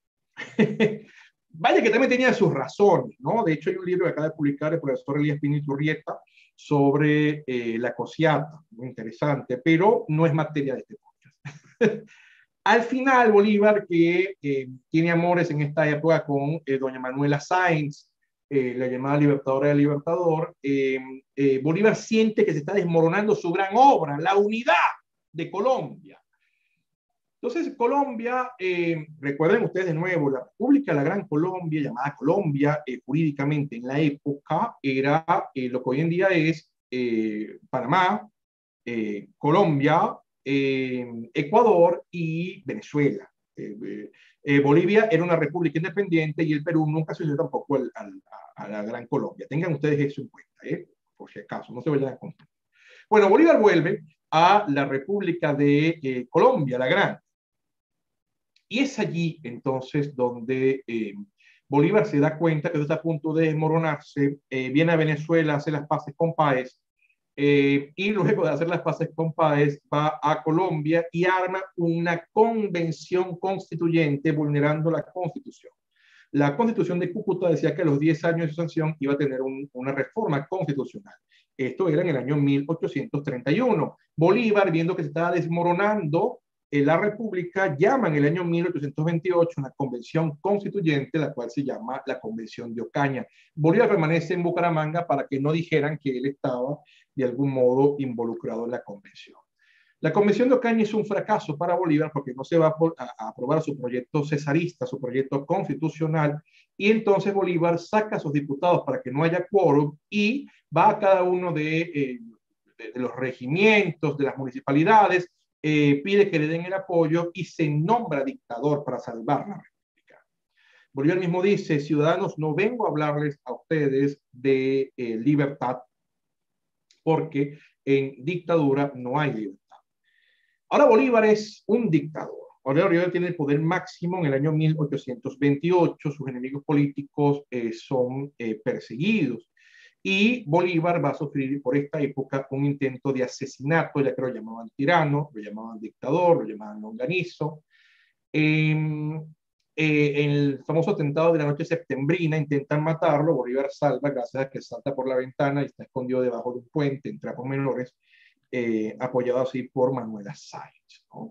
Vaya que también tenía sus razones, ¿no? De hecho, hay un libro que acaba de publicar el profesor Elías Pino Iturrieta sobre eh, la cosiata, muy interesante, pero no es materia de este podcast. Al final, Bolívar, que eh, tiene amores en esta época con eh, doña Manuela Sáenz, eh, la llamada Libertadora del Libertador, eh, eh, Bolívar siente que se está desmoronando su gran obra, la unidad de Colombia. Entonces, Colombia, eh, recuerden ustedes de nuevo, la República de la Gran Colombia, llamada Colombia, eh, jurídicamente en la época, era eh, lo que hoy en día es eh, Panamá, eh, Colombia, eh, Ecuador y Venezuela. Eh, eh, Bolivia era una república independiente y el Perú nunca se unió tampoco al, al, a la Gran Colombia. Tengan ustedes eso en cuenta, eh, por si acaso, no se vayan a confundir. Bueno, Bolívar vuelve a la República de eh, Colombia, la Gran. Y es allí entonces donde eh, Bolívar se da cuenta que está a punto de desmoronarse, eh, viene a Venezuela, hace las paces con Páez, eh, y luego de hacer las paces con Páez va a Colombia y arma una convención constituyente vulnerando la Constitución. La Constitución de Cúcuta decía que a los diez años de su sanción iba a tener un, una reforma constitucional. Esto era en el año mil ochocientos treinta y uno. Bolívar, viendo que se estaba desmoronando la República, llama en el año mil ochocientos veintiocho una convención constituyente, la cual se llama la Convención de Ocaña. Bolívar permanece en Bucaramanga para que no dijeran que él estaba de algún modo involucrado en la convención. La Convención de Ocaña es un fracaso para Bolívar porque no se va a, a aprobar su proyecto cesarista, su proyecto constitucional, y entonces Bolívar saca a sus diputados para que no haya quórum y va a cada uno de, eh, de, de los regimientos, de las municipalidades, Eh, pide que le den el apoyo y se nombra dictador para salvar la República. Bolívar mismo dice, ciudadanos, no vengo a hablarles a ustedes de eh, libertad, porque en dictadura no hay libertad. Ahora Bolívar es un dictador. Ahora Bolívar tiene el poder máximo en el año mil ochocientos veintiocho, sus enemigos políticos eh, son eh, perseguidos. Y Bolívar va a sufrir por esta época un intento de asesinato, ya que lo llamaban tirano, lo llamaban dictador, lo llamaban longanizo. Eh, eh, en el famoso atentado de la noche septembrina intentan matarlo, Bolívar salva gracias a que salta por la ventana y está escondido debajo de un puente en trapos menores, eh, apoyado así por Manuela Sáenz, ¿no?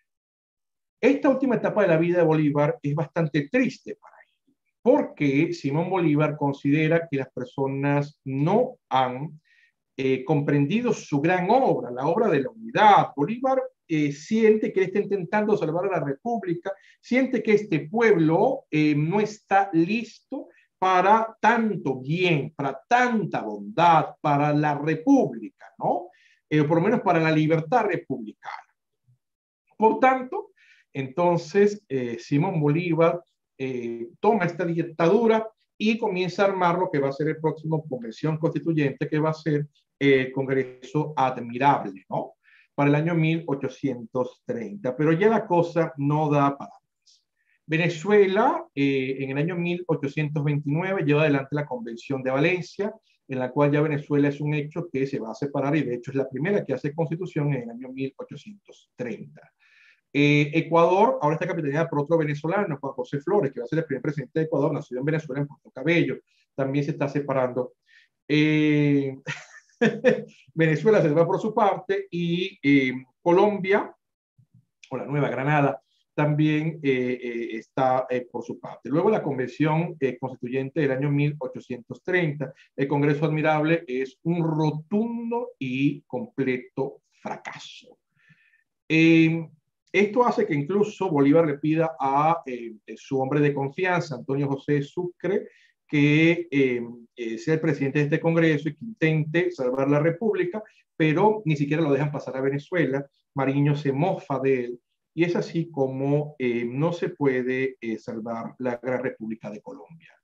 Esta última etapa de la vida de Bolívar es bastante triste para él, porque Simón Bolívar considera que las personas no han eh, comprendido su gran obra, la obra de la unidad. Bolívar eh, siente que él está intentando salvar a la República, siente que este pueblo eh, no está listo para tanto bien, para tanta bondad, para la República, ¿no? Eh, por lo menos para la libertad republicana. Por tanto, entonces eh, Simón Bolívar eh, toma esta dictadura y comienza a armar lo que va a ser el próximo convención constituyente, que va a ser el eh, Congreso Admirable, ¿no? Para el año mil ochocientos treinta. Pero ya la cosa no da para más. Venezuela, eh, en el año mil ochocientos veintinueve, lleva adelante la Convención de Valencia, en la cual ya Venezuela es un hecho que se va a separar y de hecho es la primera que hace constitución en el año mil ochocientos treinta. Eh, Ecuador ahora está capitaneada por otro venezolano, Juan José Flores, que va a ser el primer presidente de Ecuador, nacido en Venezuela, en Puerto Cabello. También se está separando. Eh, Venezuela se va por su parte y eh, Colombia, o la Nueva Granada, también eh, eh, está eh, por su parte. Luego la Convención eh, Constituyente del año mil ochocientos treinta, el Congreso Admirable es un rotundo y completo fracaso. Eh, Esto hace que incluso Bolívar le pida a eh, su hombre de confianza, Antonio José Sucre, que eh, eh, sea el presidente de este Congreso y que intente salvar la República, pero ni siquiera lo dejan pasar a Venezuela. Mariño se mofa de él y es así como eh, no se puede eh, salvar la Gran República de Colombia.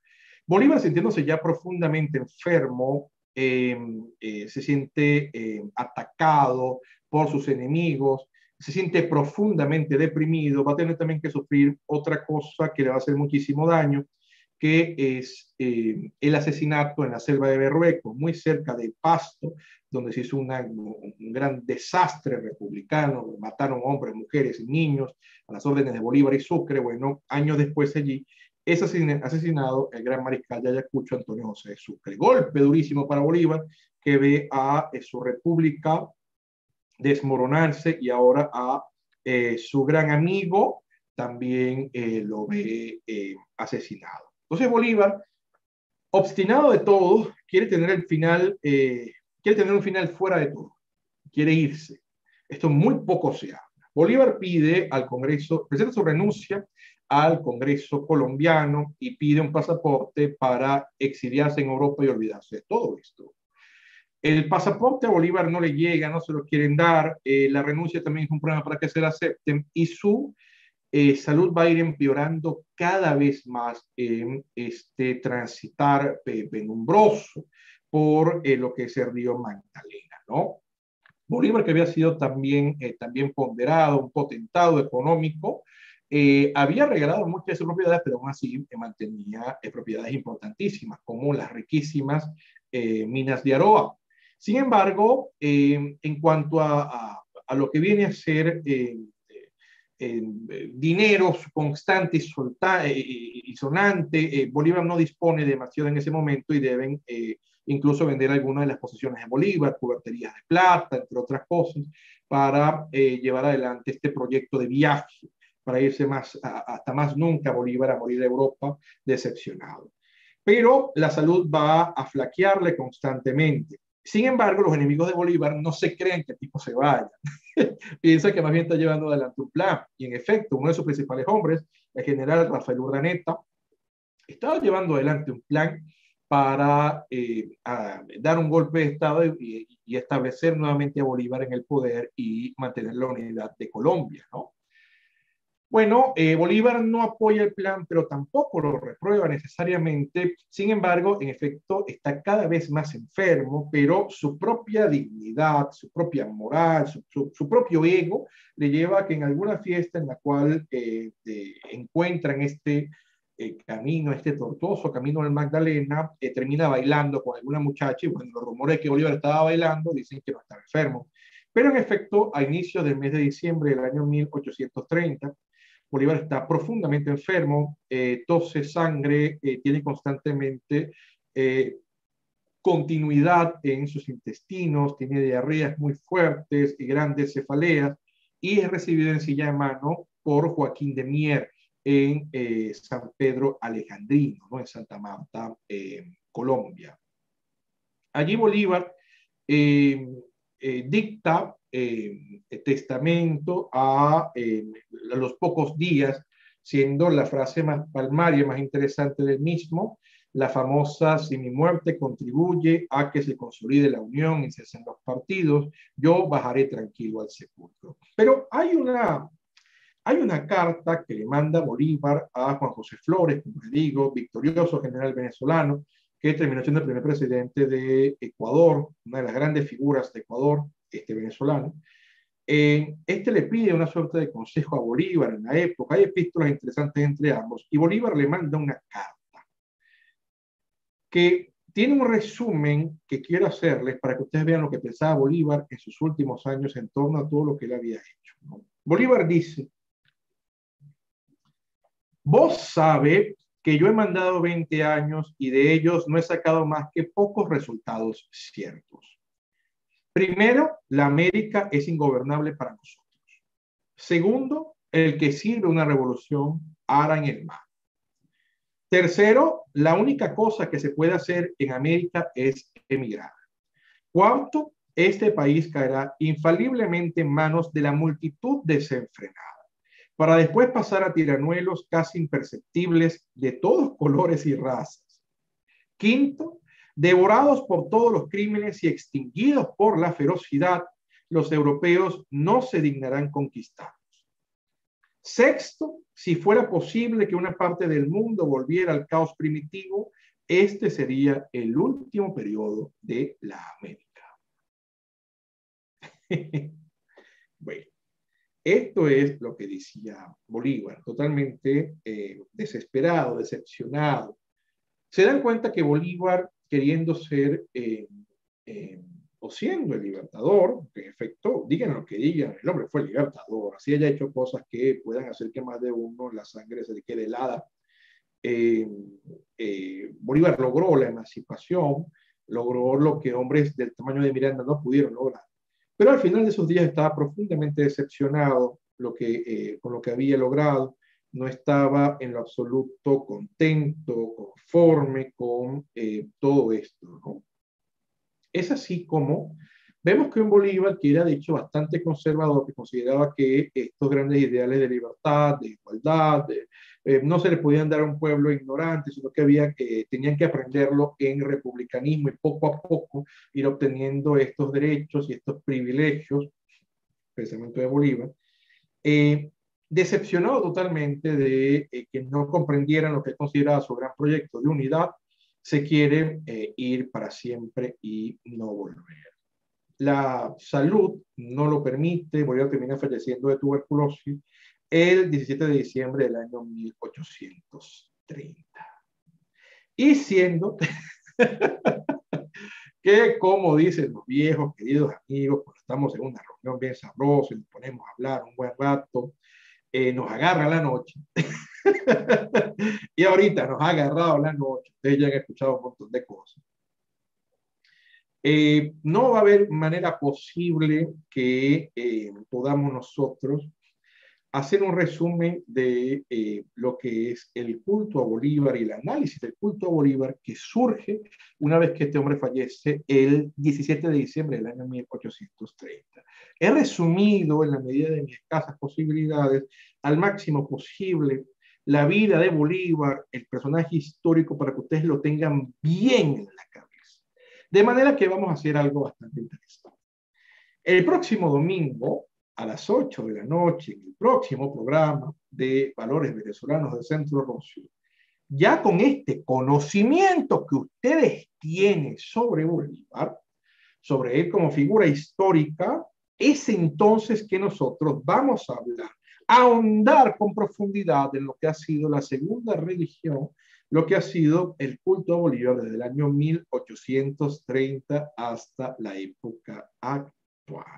Bolívar, sintiéndose ya profundamente enfermo, eh, eh, se siente eh, atacado por sus enemigos, se siente profundamente deprimido, va a tener también que sufrir otra cosa que le va a hacer muchísimo daño, que es eh, el asesinato en la selva de Berrueco, muy cerca de Pasto, donde se hizo una, un gran desastre republicano, mataron hombres, mujeres y niños a las órdenes de Bolívar y Sucre. Bueno, años después allí es asesinado el gran mariscal de Ayacucho, Antonio José de Sucre. Golpe durísimo para Bolívar, que ve a eh, su república desmoronarse y ahora a eh, su gran amigo también eh, lo ve eh, asesinado. Entonces Bolívar, obstinado de todo, quiere tener el final, eh, quiere tener un final fuera de todo, quiere irse. Esto muy poco se habla. Bolívar pide al Congreso, presenta su renuncia al Congreso colombiano y pide un pasaporte para exiliarse en Europa y olvidarse de todo esto. El pasaporte a Bolívar no le llega, no se lo quieren dar, eh, la renuncia también es un problema para que se la acepten y su eh, salud va a ir empeorando cada vez más en este transitar eh, penumbroso por eh, lo que es el río Magdalena, ¿no? Bolívar, que había sido también, eh, también ponderado, un potentado económico, eh, había regalado muchas de sus propiedades, pero aún así eh, mantenía eh, propiedades importantísimas, como las riquísimas eh, minas de Aroa. Sin embargo, eh, en cuanto a, a, a, lo que viene a ser eh, eh, dinero constante y, solta, eh, y sonante, eh, Bolívar no dispone demasiado en ese momento y deben eh, incluso vender algunas de las posesiones de Bolívar, cuberterías de plata, entre otras cosas, para eh, llevar adelante este proyecto de viaje, para irse más, a, hasta más nunca Bolívar a morir de Europa decepcionado. Pero la salud va a flaquearle constantemente. Sin embargo, los enemigos de Bolívar no se creen que el tipo se vaya. Piensa que más bien está llevando adelante un plan. Y en efecto, uno de sus principales hombres, el general Rafael Urdaneta, estaba llevando adelante un plan para eh, dar un golpe de Estado y, y establecer nuevamente a Bolívar en el poder y mantener la unidad de Colombia, ¿no? Bueno, eh, Bolívar no apoya el plan, pero tampoco lo reprueba necesariamente. Sin embargo, en efecto, está cada vez más enfermo, pero su propia dignidad, su propia moral, su, su, su propio ego le lleva a que en alguna fiesta en la cual eh, eh, encuentran este eh, camino, este tortuoso camino del Magdalena, eh, termina bailando con alguna muchacha y bueno, los rumores de que Bolívar estaba bailando dicen que no estaba enfermo. Pero en efecto, a inicios del mes de diciembre del año mil ochocientos treinta, Bolívar está profundamente enfermo, eh, tose sangre, eh, tiene constantemente eh, continuidad en sus intestinos, tiene diarreas muy fuertes y grandes cefaleas, y es recibido en silla de mano por Joaquín de Mier en eh, San Pedro Alejandrino, ¿no? En Santa Marta, eh, Colombia. Allí Bolívar eh, eh, dicta eh, testamento a, eh, a los pocos días, siendo la frase más palmaria, más interesante del mismo, la famosa: si mi muerte contribuye a que se consolide la unión y cesen los partidos, yo bajaré tranquilo al sepulcro. Pero hay una, hay una carta que le manda Bolívar a Juan José Flores, como le digo, victorioso general venezolano, que terminó siendo el primer presidente de Ecuador, una de las grandes figuras de Ecuador, este venezolano. Eh, este le pide una suerte de consejo a Bolívar en la época, hay epístolas interesantes entre ambos, y Bolívar le manda una carta que tiene un resumen que quiero hacerles para que ustedes vean lo que pensaba Bolívar en sus últimos años en torno a todo lo que él había hecho, ¿no? Bolívar dice: vos sabe que yo he mandado veinte años y de ellos no he sacado más que pocos resultados ciertos. Primero, la América es ingobernable para nosotros. Segundo, el que sirve una revolución hará en el mar. Tercero, la única cosa que se puede hacer en América es emigrar. Cuarto, este país caerá infaliblemente en manos de la multitud desenfrenada, para después pasar a tiranuelos casi imperceptibles de todos colores y razas. Quinto, devorados por todos los crímenes y extinguidos por la ferocidad, los europeos no se dignarán conquistarlos. Sexto, si fuera posible que una parte del mundo volviera al caos primitivo, este sería el último periodo de la América. Bueno, esto es lo que decía Bolívar, totalmente eh, desesperado, decepcionado. Se dan cuenta que Bolívar, queriendo ser eh, eh, o siendo el libertador, que en efecto, digan lo que digan, el hombre fue el libertador, así haya hecho cosas que puedan hacer que más de uno la sangre se le quede helada. Eh, eh, Bolívar logró la emancipación, logró lo que hombres del tamaño de Miranda no pudieron lograr. Pero al final de esos días estaba profundamente decepcionado lo que, eh, con lo que había logrado, no estaba en lo absoluto contento, conforme con eh, todo esto, ¿no? Es así como vemos que un Bolívar, que era de hecho bastante conservador, que consideraba que estos grandes ideales de libertad, de igualdad, de, eh, no se le podían dar a un pueblo ignorante, sino que había, eh, tenían que aprenderlo en republicanismo y poco a poco ir obteniendo estos derechos y estos privilegios, pensamiento de Bolívar, eh, decepcionado totalmente de eh, que no comprendieran lo que él consideraba su gran proyecto de unidad, se quiere eh, ir para siempre y no volver. La salud no lo permite, Bolívar termina falleciendo de tuberculosis el diecisiete de diciembre del año mil ochocientos treinta. Y siendo que, como dicen los viejos, queridos amigos, cuando estamos en una reunión bien sabrosa y nos ponemos a hablar un buen rato, eh, nos agarra la noche. Y ahorita nos ha agarrado la noche. Ustedes ya han escuchado un montón de cosas. Eh, no va a haber manera posible que eh, podamos nosotros hacer un resumen de eh, lo que es el culto a Bolívar y el análisis del culto a Bolívar que surge una vez que este hombre fallece el diecisiete de diciembre del año mil ochocientos treinta. He resumido en la medida de mis escasas posibilidades al máximo posible la vida de Bolívar, el personaje histórico, para que ustedes lo tengan bien en la cabeza. De manera que vamos a hacer algo bastante interesante. El próximo domingo, a las ocho de la noche, en el próximo programa de Valores Venezolanos del Centro Roscio, ya con este conocimiento que ustedes tienen sobre Bolívar, sobre él como figura histórica, es entonces que nosotros vamos a hablar, a ahondar con profundidad en lo que ha sido la segunda religión, lo que ha sido el culto a Bolívar desde el año mil ochocientos treinta hasta la época actual.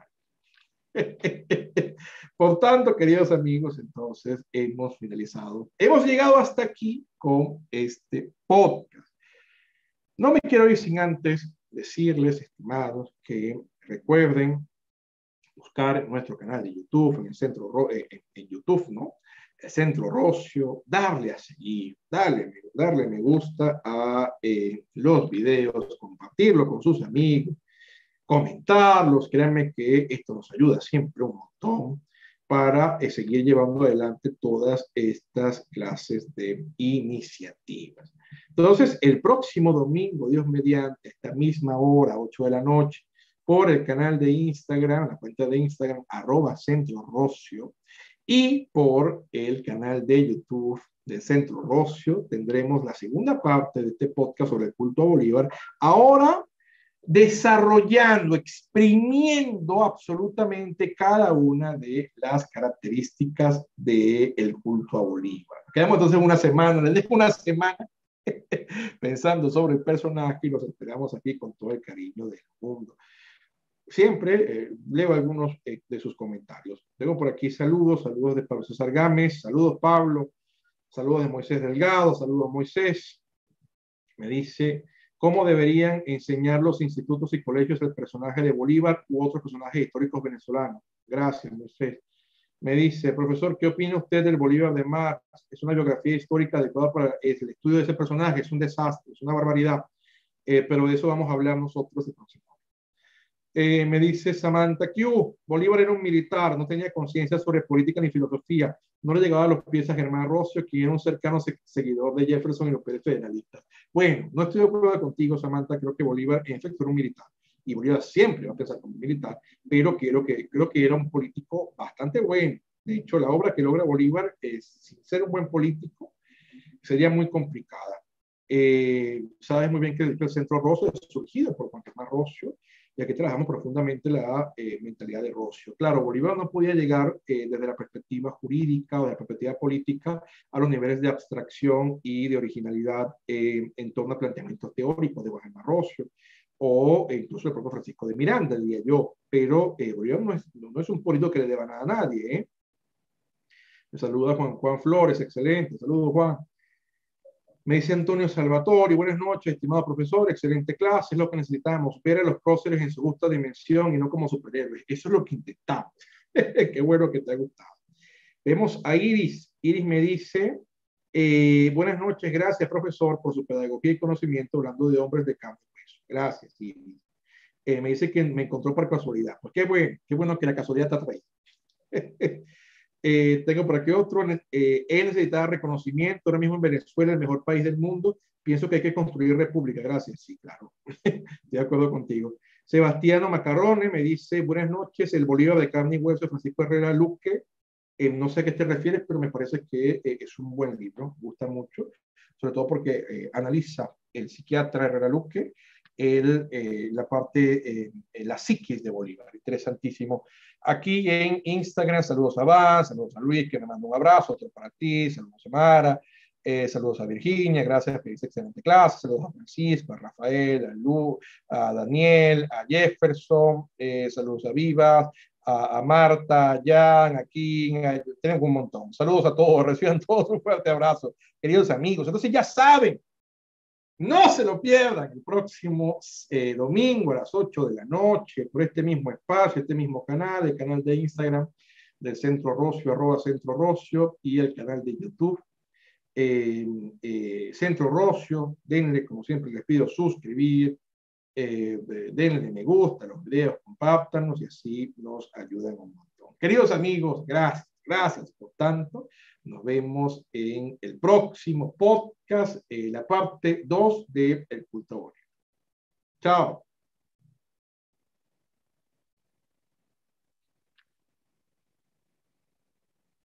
Por tanto, queridos amigos, entonces hemos finalizado, hemos llegado hasta aquí con este podcast. No me quiero ir sin antes decirles, estimados, que recuerden buscar nuestro canal de YouTube, en el centro, eh, en YouTube, ¿no? El Centro Roscio, darle a seguir, darle, darle me gusta a eh, los videos, compartirlo con sus amigos, comentarlos. Créanme que esto nos ayuda siempre un montón para eh, seguir llevando adelante todas estas clases de iniciativas. Entonces, el próximo domingo, Dios mediante, esta misma hora, ocho de la noche, por el canal de Instagram, la cuenta de Instagram, arroba Centro Roscio, y por el canal de YouTube del Centro Roscio, tendremos la segunda parte de este podcast sobre el culto a Bolívar. Ahora, desarrollando, exprimiendo absolutamente cada una de las características del culto a Bolívar. Quedamos entonces una semana, les dejo una semana pensando sobre el personaje y los esperamos aquí con todo el cariño del mundo. Siempre eh, leo algunos eh, de sus comentarios. Tengo por aquí saludos, saludos de Pablo César Gámez, saludos Pablo, saludos de Moisés Delgado, saludos Moisés. Me dice, ¿cómo deberían enseñar los institutos y colegios el personaje de Bolívar u otros personajes históricos venezolanos? Gracias, Moisés. Me dice, profesor, ¿qué opina usted del Bolívar de Marx? Es una biografía histórica adecuada para el estudio de ese personaje, es un desastre, es una barbaridad, eh, pero de eso vamos a hablar nosotros el próximo. Eh, me dice Samantha, Q, Bolívar era un militar, no tenía conciencia sobre política ni filosofía, no le llegaba a los pies a Germán Roscio, quien era un cercano seguidor de Jefferson y los federalistas. Bueno, no estoy de acuerdo contigo, Samantha, creo que Bolívar en efecto era un militar, y Bolívar siempre va a pensar como un militar, pero creo que, creo que era un político bastante bueno. De hecho, la obra que logra Bolívar, es, sin ser un buen político, sería muy complicada. Eh, sabes muy bien que el, que el Centro Rocio es surgido por Juan Carlos Rocio, y aquí trabajamos profundamente la eh, mentalidad de Rocio. Claro, Bolívar no podía llegar eh, desde la perspectiva jurídica o de la perspectiva política a los niveles de abstracción y de originalidad eh, en torno a planteamientos teóricos de Juan Carlos Rocio, o eh, incluso el propio Francisco de Miranda, diría yo. Pero eh, Bolívar no es, no es un político que le deba nada a nadie. ¿eh? Me saluda Juan, Juan Flores, excelente. Saludos, Juan. Me dice Antonio Salvatori, buenas noches, estimado profesor, excelente clase, es lo que necesitamos, ver a los próceres en su justa dimensión y no como superhéroes. Eso es lo que intentamos. Qué bueno que te ha gustado. Vemos a Iris. Iris me dice, eh, buenas noches, gracias profesor por su pedagogía y conocimiento hablando de hombres de carne y hueso. Gracias, Iris. Eh, me dice que me encontró por casualidad. Pues qué bueno, qué bueno que la casualidad te ha traído. Eh, tengo por aquí otro. Eh, él necesitaba reconocimiento. Ahora mismo en Venezuela, el mejor país del mundo. Pienso que hay que construir república. Gracias. Sí, claro. Estoy de acuerdo contigo. Sebastiano Macarrone me dice, buenas noches, el Bolívar de carne y hueso de Francisco Herrera Luque. Eh, no sé a qué te refieres, pero me parece que eh, es un buen libro. Me gusta mucho. Sobre todo porque eh, analiza el psiquiatra Herrera Luque el, eh, la parte, eh, la psiquis de Bolívar. Interesantísimo. Aquí en Instagram, saludos a Van, saludos a Luis, que me manda un abrazo, otro para ti, saludos a Mara, eh, saludos a Virginia, gracias por esta excelente clase, saludos a Francisco, a Rafael, a Lu, a Daniel, a Jefferson, eh, saludos a Vivas, a, a Marta, a Jan, a Kim, a, tenemos un montón. Saludos a todos, reciban todos un fuerte abrazo, queridos amigos. Entonces ya saben, no se lo pierdan el próximo eh, domingo a las ocho de la noche por este mismo espacio, este mismo canal, el canal de Instagram del Centro Rocio, arroba Centro Rocio, y el canal de YouTube eh, eh, Centro Rocio. Denle, como siempre les pido, suscribir, eh, denle me gusta a los videos, compártanos y así nos ayudan un montón. Queridos amigos, gracias, gracias por tanto. Nos vemos en el próximo podcast, eh, la parte dos de El Culto Bolívar. Chao.